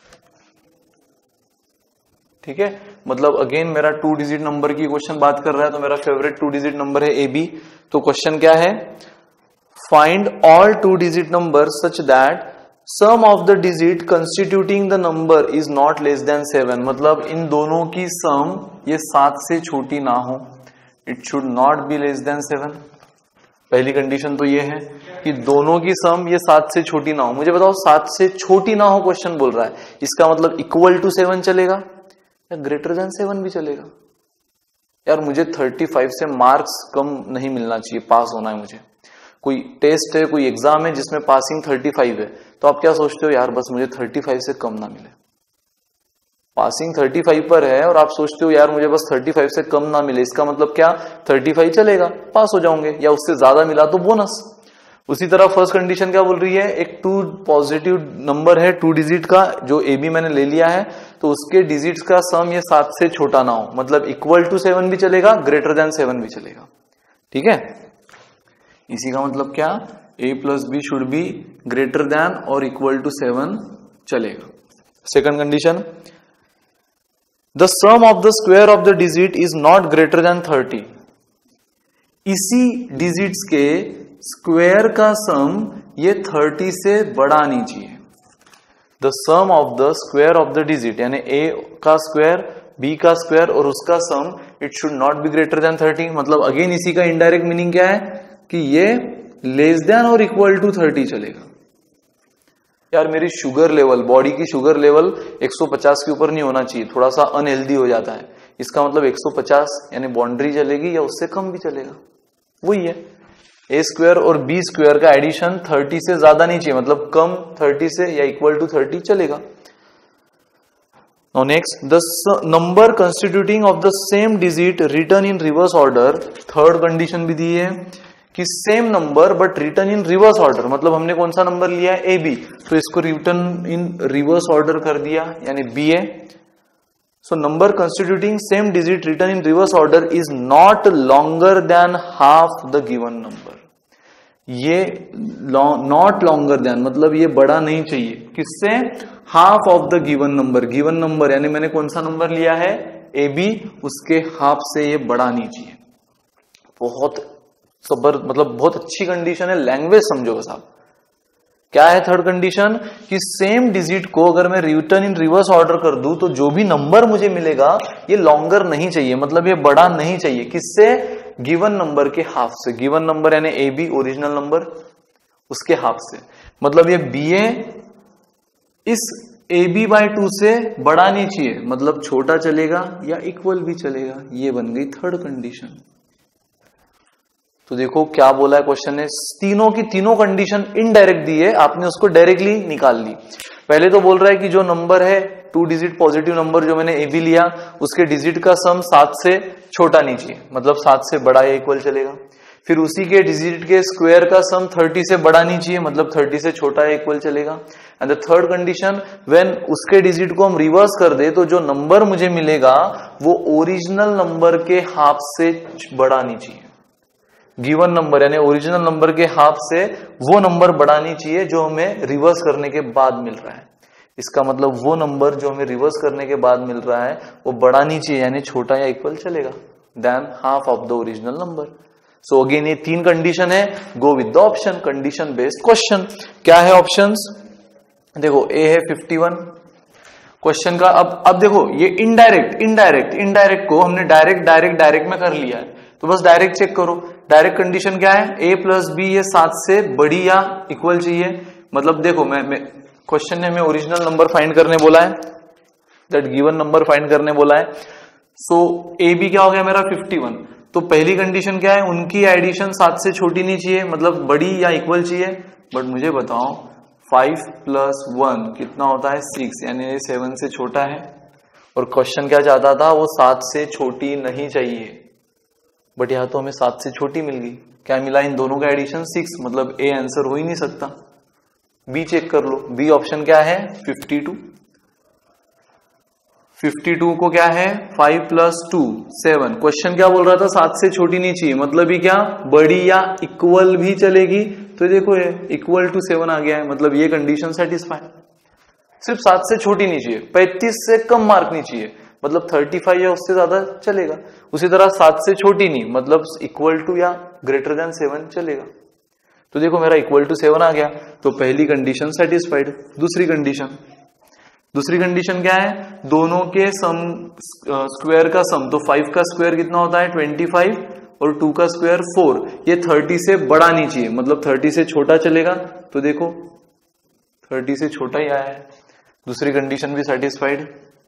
ठीक है, मतलब अगेन मेरा टू डिजिट नंबर की क्वेश्चन बात कर रहा है, तो मेरा फेवरेट टू डिजिट नंबर है ए बी। तो क्वेश्चन क्या है, find all two digit number such that sum of the digit constituting the number is not less than seven. मतलब इन दोनों की सम ये सात से छोटी ना हो, it should not be less than seven. पहली कंडीशन तो ये है कि दोनों की सम ये सात से छोटी ना हो। मुझे बताओ सात से छोटी ना हो क्वेश्चन बोल रहा है, इसका मतलब इक्वल टू सेवन चलेगा या ग्रेटर देन सेवन भी चलेगा? यार मुझे थर्टी फाइव से मार्क्स कम नहीं मिलना चाहिए, पास होना है मुझे। कोई टेस्ट है, कोई एग्जाम है जिसमें पासिंग थर्टी फाइव है, तो आप क्या सोचते हो, यार बस मुझे थर्टी फाइव से कम ना मिले। पासिंग थर्टी फाइव पर है और आप सोचते हो यार मुझे बस थर्टी फाइव से कम ना मिले, इसका मतलब क्या, थर्टी फाइव चलेगा, पास हो जाओगे, या उससे ज्यादा मिला तो बोनस। उसी तरह फर्स्ट कंडीशन क्या बोल रही है, एक टू पॉजिटिव नंबर है टू डिजिट का, जो ए बी मैंने ले लिया है, तो उसके डिजिट्स का सम ये सात से छोटा ना हो, मतलब इक्वल टू सेवन भी चलेगा, ग्रेटर देन सेवन भी चलेगा। ठीक है, इसी का मतलब क्या, a plus B should be greater than और इक्वल टू सेवन चलेगा। Second condition, the sum of the square of the digit is not greater than thirty. इसी डिजिट्स के स्क्वायर का सम ये थर्टी से बड़ा नहीं चाहिए। The sum of the square of the digit यानी a का स्क्वायर, b का स्क्वायर और उसका sum, it should not be greater than thirty. मतलब अगेन इसी का इनडायरेक्ट मीनिंग क्या है कि ये लेस देन और इक्वल टू थर्टी चलेगा। यार मेरी शुगर लेवल, बॉडी की शुगर लेवल एक सौ पचास के ऊपर नहीं होना चाहिए, थोड़ा सा अनहेल्दी हो जाता है, इसका मतलब एक सौ पचास यानी बाउंड्री चलेगी या उससे कम भी चलेगा, वही है। ए स्क्वायर और बी स्क्वायर का एडिशन थर्टी से ज्यादा नहीं चाहिए, मतलब कम थर्टी से या इक्वल टू थर्टी चलेगा। Now next, the number constituting of the same digit written in reverse order, third condition भी दी है कि same number but return in reverse order. मतलब हमने कौन सा नंबर लिया है, ए बी, तो इसको रिटर्न इन रिवर्स ऑर्डर कर दिया यानी B A. So number constituting same digit return in reverse order is not longer than half the given number. ये नॉट लॉन्गर देन मतलब ये बड़ा नहीं चाहिए, किससे, half of the given number. Given number यानी मैंने कौन सा नंबर लिया है, ए बी, उसके हाफ से ये बड़ा नहीं चाहिए। बहुत सबर, मतलब बहुत अच्छी कंडीशन है, लैंग्वेज समझो बस आप। क्या है थर्ड कंडीशन, कि सेम डिजिट को अगर मैं रिटर्न इन रिवर्स ऑर्डर कर दूं तो जो भी नंबर मुझे मिलेगा ये लॉन्गर नहीं चाहिए, मतलब ये बड़ा नहीं चाहिए, किससे, गिवन नंबर के हाफ से। गिवन नंबर यानी ए बी ओरिजिनल नंबर, उसके हाफ से, मतलब ये बी ए इस ए बी बाई टू से बड़ा नहीं चाहिए, मतलब छोटा चलेगा या इक्वल भी चलेगा। ये बन गई थर्ड कंडीशन। तो देखो क्या बोला है क्वेश्चन ने, तीनों की तीनों कंडीशन इनडायरेक्ट दी है, आपने उसको डायरेक्टली निकाल ली। पहले तो बोल रहा है कि जो नंबर है टू डिजिट पॉजिटिव नंबर जो मैंने ए बी लिया, उसके डिजिट का सम सात से छोटा नहीं चाहिए, मतलब सात से बड़ा या इक्वल चलेगा। फिर उसी के डिजिट के स्क्वायर का सम थर्टी से बड़ा नहीं चाहिए, मतलब थर्टी से छोटा या इक्वल चलेगा। And the third condition, when उसके डिजिट को हम रिवर्स कर दे तो जो नंबर मुझे मिलेगा वो ओरिजिनल नंबर के हाफ से बड़ा नहीं चाहिए। गिवन नंबर यानी ओरिजिनल नंबर के हाफ से वो नंबर बड़ा नहीं चाहिए जो हमें रिवर्स करने के बाद मिल रहा है। इसका मतलब वो नंबर जो हमें रिवर्स करने के बाद मिल रहा है वो बड़ा नहीं चाहिए, यानी छोटा या इक्वल चलेगा then half of the original number. So again ये तीन कंडीशन है, go with the option, condition based question. क्या है ऑप्शंस, देखो ए है फिफ्टी वन क्वेश्चन का। अब अब देखो ये इनडायरेक्ट इनडायरेक्ट इनडायरेक्ट को हमने डायरेक्ट डायरेक्ट डायरेक्ट में कर लिया है, तो बस डायरेक्ट चेक करो। डायरेक्ट कंडीशन क्या है, ए प्लस बी ये सात से बड़ी या इक्वल चाहिए। मतलब देखो मैं, मैं क्वेश्चन ने हमें ओरिजिनल नंबर फाइंड करने बोला है, दैट गिवन नंबर फाइंड करने बोला है। सो ए बी क्या हो गया मेरा फिफ्टी वन, तो पहली कंडीशन क्या है, उनकी एडिशन सात से छोटी नहीं चाहिए, मतलब बड़ी या इक्वल चाहिए। बट मुझे बताओ फाइव प्लस वन कितना होता है, सिक्स, यानी ये सेवन से छोटा है। और क्वेश्चन क्या चाहता था, वो सात से छोटी नहीं चाहिए, बट यहां तो हमें सात से छोटी मिल गई। क्या मिला, इन दोनों का एडिशन सिक्स, मतलब ए आंसर हो ही नहीं सकता। बी चेक कर लो, बी ऑप्शन क्या है, फिफ्टी टू। फिफ्टी टू को क्या है, five plus two seven. Question क्या बोल रहा था, सात से छोटी नहीं चाहिए, मतलब ही क्या, बड़ी या इक्वल भी चलेगी। तो देखो ये इक्वल टू सेवन आ गया है, मतलब ये कंडीशन सेटिस्फाई। सिर्फ सात से छोटी नहीं चाहिए, पैंतीस से कम मार्क नहीं चाहिए, मतलब थर्टी फाइव या उससे ज्यादा चलेगा। उसी तरह सात से छोटी नहीं, मतलब इक्वल टू या ग्रेटर देन सेवन चलेगा। तो देखो मेरा इक्वल टू सेवन आ गया, तो पहली कंडीशन सेटिस्फाइड। दूसरी कंडीशन दूसरी कंडीशन क्या है, दोनों के सम स्क्वायर का सम, तो फाइव का स्क्वायर कितना होता है, ट्वेंटी फाइव, और टू का स्क्वायर फोर। ये थर्टी से बड़ा नहीं चाहिए, मतलब थर्टी से छोटा चलेगा। तो देखो थर्टी से छोटा ही आया है, दूसरी कंडीशन भी सेटिस्फाइड।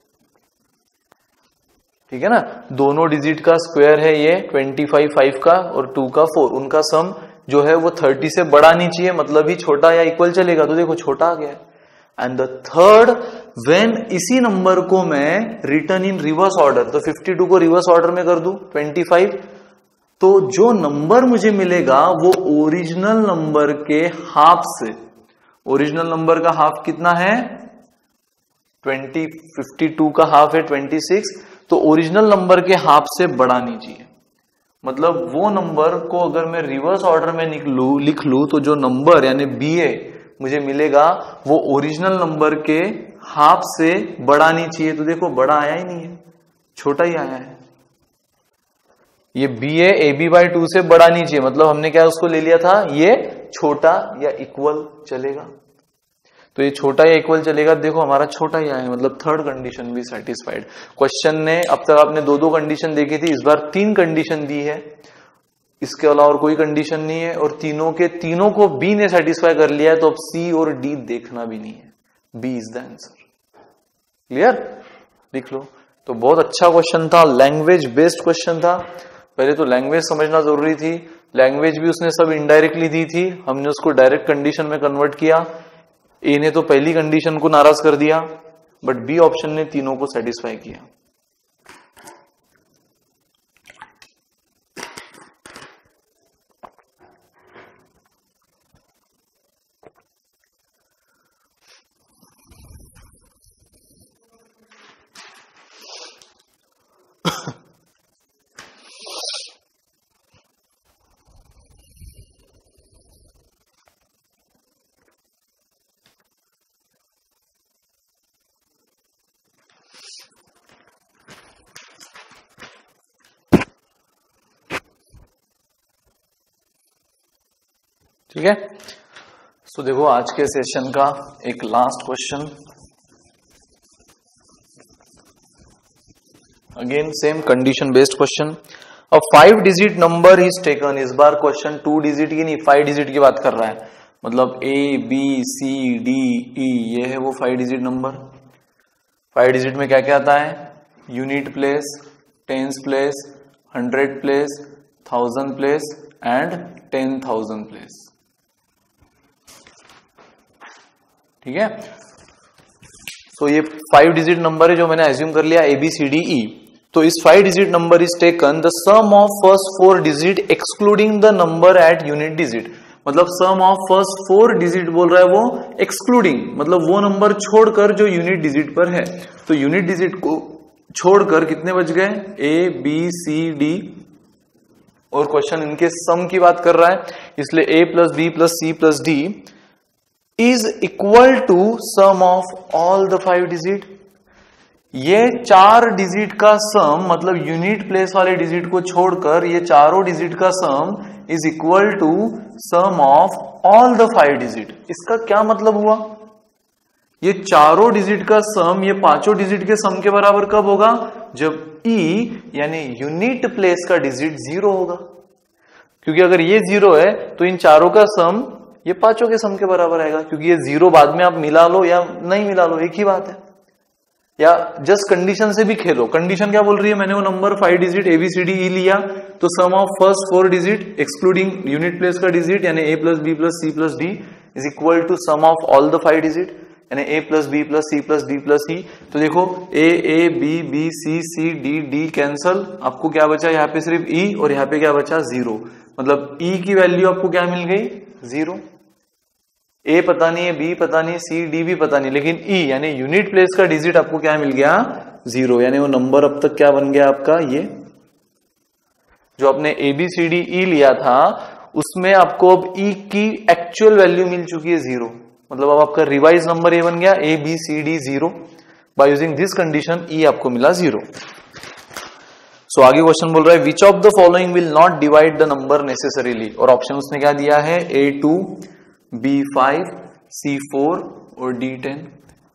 ठीक है ना, दोनों डिजिट का स्क्वायर है ये ट्वेंटी फाइव, फाइव का और टू का फोर, उनका सम जो है वो थर्टी से बड़ा नहीं चाहिए, मतलब ही छोटा या इक्वल चलेगा। तो देखो छोटा आ गया। एंड द थर्ड, व्हेन इसी नंबर को मैं रिटर्न इन रिवर्स ऑर्डर, तो फिफ्टी टू को रिवर्स ऑर्डर में कर दूं ट्वेंटी फाइव, तो जो नंबर मुझे मिलेगा वो ओरिजिनल नंबर के हाफ से, ओरिजिनल नंबर का हाफ कितना है, ट्वेंटी, फिफ्टी टू का हाफ है ट्वेंटी सिक्स, तो ओरिजिनल नंबर के हाफ से बड़ा नहीं चाहिए। मतलब वो नंबर को अगर मैं रिवर्स ऑर्डर में लिख लू लिख लू तो जो नंबर यानी बी ए मुझे मिलेगा वो ओरिजिनल नंबर के हाफ से बड़ा नहीं चाहिए। तो देखो बड़ा आया ही नहीं है, छोटा ही आया है। ये B A A B by two से बड़ा नहीं चाहिए, मतलब हमने क्या उसको ले लिया था, ये छोटा या इक्वल चलेगा। तो ये छोटा या इक्वल चलेगा, देखो हमारा छोटा ही आया, मतलब थर्ड कंडीशन भी सेटिस्फाइड। क्वेश्चन ने अब तक आपने दो दो कंडीशन देखी थी, इस बार तीन कंडीशन दी है, इसके अलावा और कोई कंडीशन नहीं है, और तीनों के तीनों को बी ने सेटिस्फाई कर लिया है। तो अब सी और डी देखना भी नहीं है, B is the answer. Clear, लिख लो। तो बहुत अच्छा क्वेश्चन था, लैंग्वेज बेस्ड क्वेश्चन था। पहले तो लैंग्वेज समझना जरूरी थी, लैंग्वेज भी उसने सब इनडायरेक्टली दी थी, हमने उसको डायरेक्ट कंडीशन में कन्वर्ट किया। ए ने तो पहली कंडीशन को नाराज कर दिया, बट बी ऑप्शन ने तीनों को सेटिस्फाई किया। ठीक है, सो देखो आज के सेशन का एक last question, again same condition based question. A five digit number is taken, इस बार क्वेश्चन टू डिजिट की नहीं फाइव डिजिट की बात कर रहा है, मतलब A B C D E, ये है वो five digit number. Five digit में क्या क्या आता है, unit place, tens place, hundred place, thousand place and ten thousand place. ठीक है, तो ये फाइव डिजिट नंबर है जो मैंने एज्यूम कर लिया ए बी सी डी ई। तो इस five digit number is taken the sum of first four digit excluding the number at unit digit, मतलब sum of first four digit बोल रहा है वो एक्सक्लूडिंग, मतलब वो नंबर छोड़कर जो यूनिट डिजिट पर है। तो यूनिट डिजिट को छोड़कर कितने बच गए, ए बी सी डी, और क्वेश्चन इनके सम की बात कर रहा है, इसलिए A plus B plus C plus D is equal to sum of all the five digit. ये चार डिजिट का सम, मतलब यूनिट प्लेस वाले डिजिट को छोड़कर ये चारों डिजिट का sum is equal to sum of all the five digit. इसका क्या मतलब हुआ, ये चारों डिजिट का सम ये पांचों डिजिट के सम के बराबर कब होगा, जब ई यानी यूनिट प्लेस का डिजिट जीरो होगा। क्योंकि अगर ये जीरो है तो इन चारों का सम ये पांचों के सम के बराबर आएगा, क्योंकि ये जीरो बाद में आप मिला लो या नहीं मिला लो एक ही बात है। या जस्ट कंडीशन से भी खेलो, कंडीशन क्या बोल रही है, मैंने वो number five digit A B C D E लिया, तो sum of first four digit excluding unit place का डिजिट यानी A plus B plus C plus D is equal to sum of all the five digit यानी A plus B plus C plus D plus E. तो देखो A A B B C C D D cancel, आपको क्या बचा यहाँ पे सिर्फ ई और यहाँ पे क्या बचा जीरो, मतलब ई की वैल्यू आपको क्या मिल गई जीरो। ए पता नहीं है, बी पता नहीं, सी डी भी पता नहीं, लेकिन ई यानी यूनिट प्लेस का डिजिट आपको क्या मिल गया जीरो, यानी वो नंबर अब तक क्या बन गया आपका, ये जो आपने ए बी सी डी ई लिया था उसमें आपको अब ई की एक्चुअल वैल्यू मिल चुकी है जीरो, मतलब अब आपका रिवाइज नंबर ये बन गया A B C D zero. By using this condition E आपको मिला जीरो। सो so, आगे क्वेश्चन बोल रहा है which of the following will not divide the number necessarily, और ऑप्शन उसने क्या दिया है A two B five C four और डी टेन।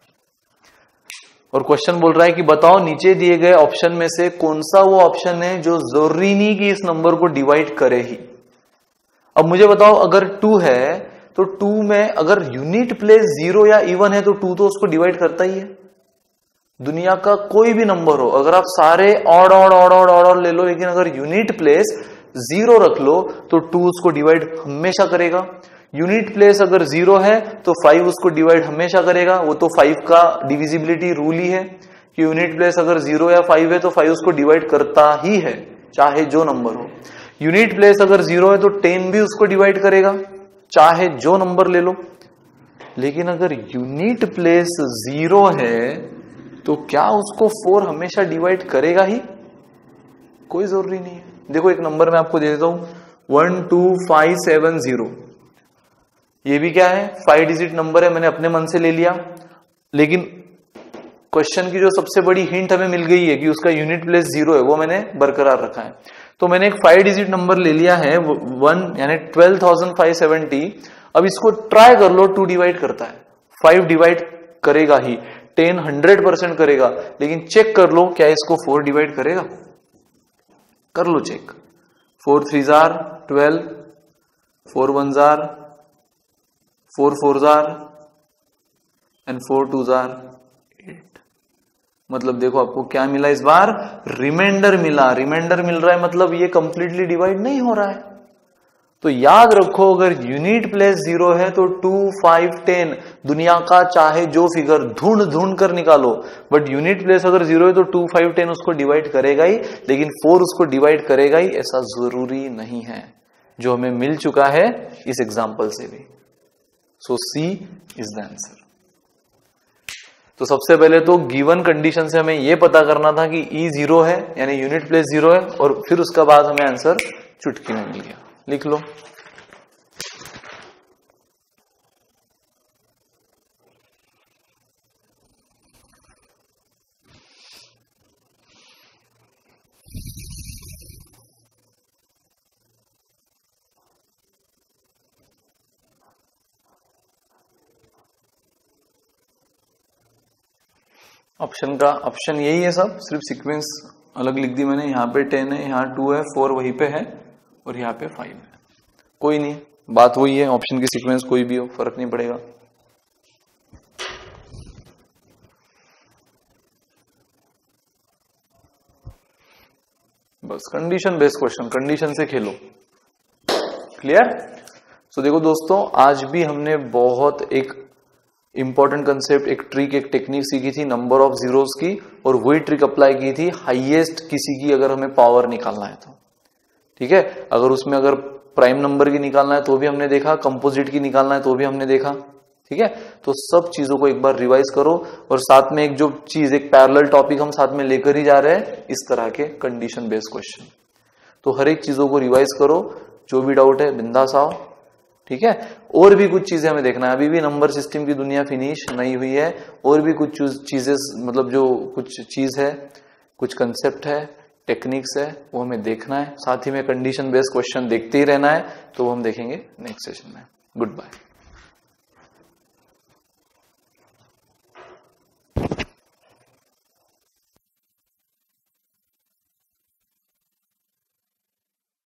और क्वेश्चन बोल रहा है कि बताओ नीचे दिए गए ऑप्शन में से कौन सा वो ऑप्शन है जो जरूरी नहीं कि इस नंबर को डिवाइड करे ही। अब मुझे बताओ अगर टू है तो टू में अगर यूनिट प्लेस जीरो या इवन है तो टू तो उसको डिवाइड करता ही है। दुनिया का कोई भी नंबर हो, अगर आप सारे odd odd odd odd odd odd ले लो, लेकिन अगर यूनिट प्लेस जीरो रख लो तो टू उसको डिवाइड हमेशा करेगा। यूनिट प्लेस अगर जीरो है तो फाइव उसको डिवाइड हमेशा करेगा, वो तो फाइव का डिविजिबिलिटी रूल ही है कि यूनिट प्लेस अगर जीरो या फाइव है तो फाइव उसको डिवाइड करता ही है, चाहे जो नंबर हो। यूनिट प्लेस अगर जीरो है तो टेन भी उसको डिवाइड करेगा, चाहे जो नंबर ले लो। लेकिन अगर यूनिट प्लेस जीरो है तो क्या उसको फोर हमेशा डिवाइड करेगा ही? कोई जरूरी नहीं है। देखो एक नंबर मैं आपको दे देता हूं one two five seven zero, ये भी क्या है फाइव डिजिट नंबर है, मैंने अपने मन से ले लिया, लेकिन क्वेश्चन की जो सबसे बड़ी हिंट हमें मिल गई है कि उसका यूनिट प्लेस जीरो है, वो मैंने बरकरार रखा है। तो मैंने एक फाइव डिजिट नंबर ले लिया है वन यानी ट्वेल्व थाउजेंड फाइव सेवेंटी। अब इसको ट्राई कर लो, टू डिवाइड करता है, फाइव डिवाइड करेगा ही, टेन हंड्रेड परसेंट करेगा, लेकिन चेक कर लो क्या इसको फोर डिवाइड करेगा? कर लो चेक। फोर थ्री जार ट्वेल्व, फोर वन जार, फोर फोर जार एंड फोर टू जार एट। मतलब देखो आपको क्या मिला इस बार, रिमाइंडर मिला। रिमाइंडर मिल रहा है मतलब ये कंप्लीटली डिवाइड नहीं हो रहा है। तो याद रखो अगर यूनिट प्लेस जीरो है तो टू फाइव टेन दुनिया का चाहे जो फिगर ढूंढ ढूंढ कर निकालो, बट यूनिट प्लेस अगर जीरो है तो टू फाइव टेन उसको डिवाइड करेगा ही, लेकिन फोर उसको डिवाइड करेगा ही ऐसा जरूरी नहीं है, जो हमें मिल चुका है इस एग्जाम्पल से भी। So C is the answer. तो सबसे पहले तो गिवन कंडीशन से हमें यह पता करना था कि ई जीरो है यानी यूनिट प्लेस जीरो है, और फिर उसका बाद हमें आंसर चुटकी में मिल गया। लिख लो। ऑप्शन का ऑप्शन यही है सब, सिर्फ सीक्वेंस अलग लिख दी मैंने। यहाँ पे टेन है, यहाँ टू है, फोर वहीं पे है और यहाँ पे फाइव है। कोई नहीं, बात वही है, ऑप्शन की सीक्वेंस कोई भी हो फर्क नहीं पड़ेगा। बस कंडीशन बेस्ड क्वेश्चन, कंडीशन से खेलो। क्लियर? सो देखो दोस्तों, आज भी हमने बहुत एक इंपॉर्टेंट कंसेप्ट, एक ट्रिक, एक टेक्निक सीखी थी नंबर ऑफ जीरोस की, और वही ट्रिक अप्लाई की थी हाईएस्ट किसी की अगर हमें पावर निकालना है तो। ठीक है, अगर उसमें अगर प्राइम नंबर की निकालना है तो भी हमने देखा, कंपोजिट की निकालना है तो भी हमने देखा। ठीक है, तो सब चीजों को एक बार रिवाइज करो, और साथ में एक जो चीज, एक पैरेलल टॉपिक हम साथ में लेकर ही जा रहे हैं, इस तरह के कंडीशन बेस्ड क्वेश्चन। तो हर एक चीजों को रिवाइज करो, जो भी डाउट है बिंदास आओ। ठीक है, और भी कुछ चीजें हमें देखना है, अभी भी नंबर सिस्टम की दुनिया फिनिश नहीं हुई है, और भी कुछ चीजें, मतलब जो कुछ चीज है, कुछ कंसेप्ट है, टेक्निक्स है, वो हमें देखना है। साथ ही में कंडीशन बेस्ड क्वेश्चन देखते ही रहना है, तो वो हम देखेंगे नेक्स्ट सेशन में। Good bye.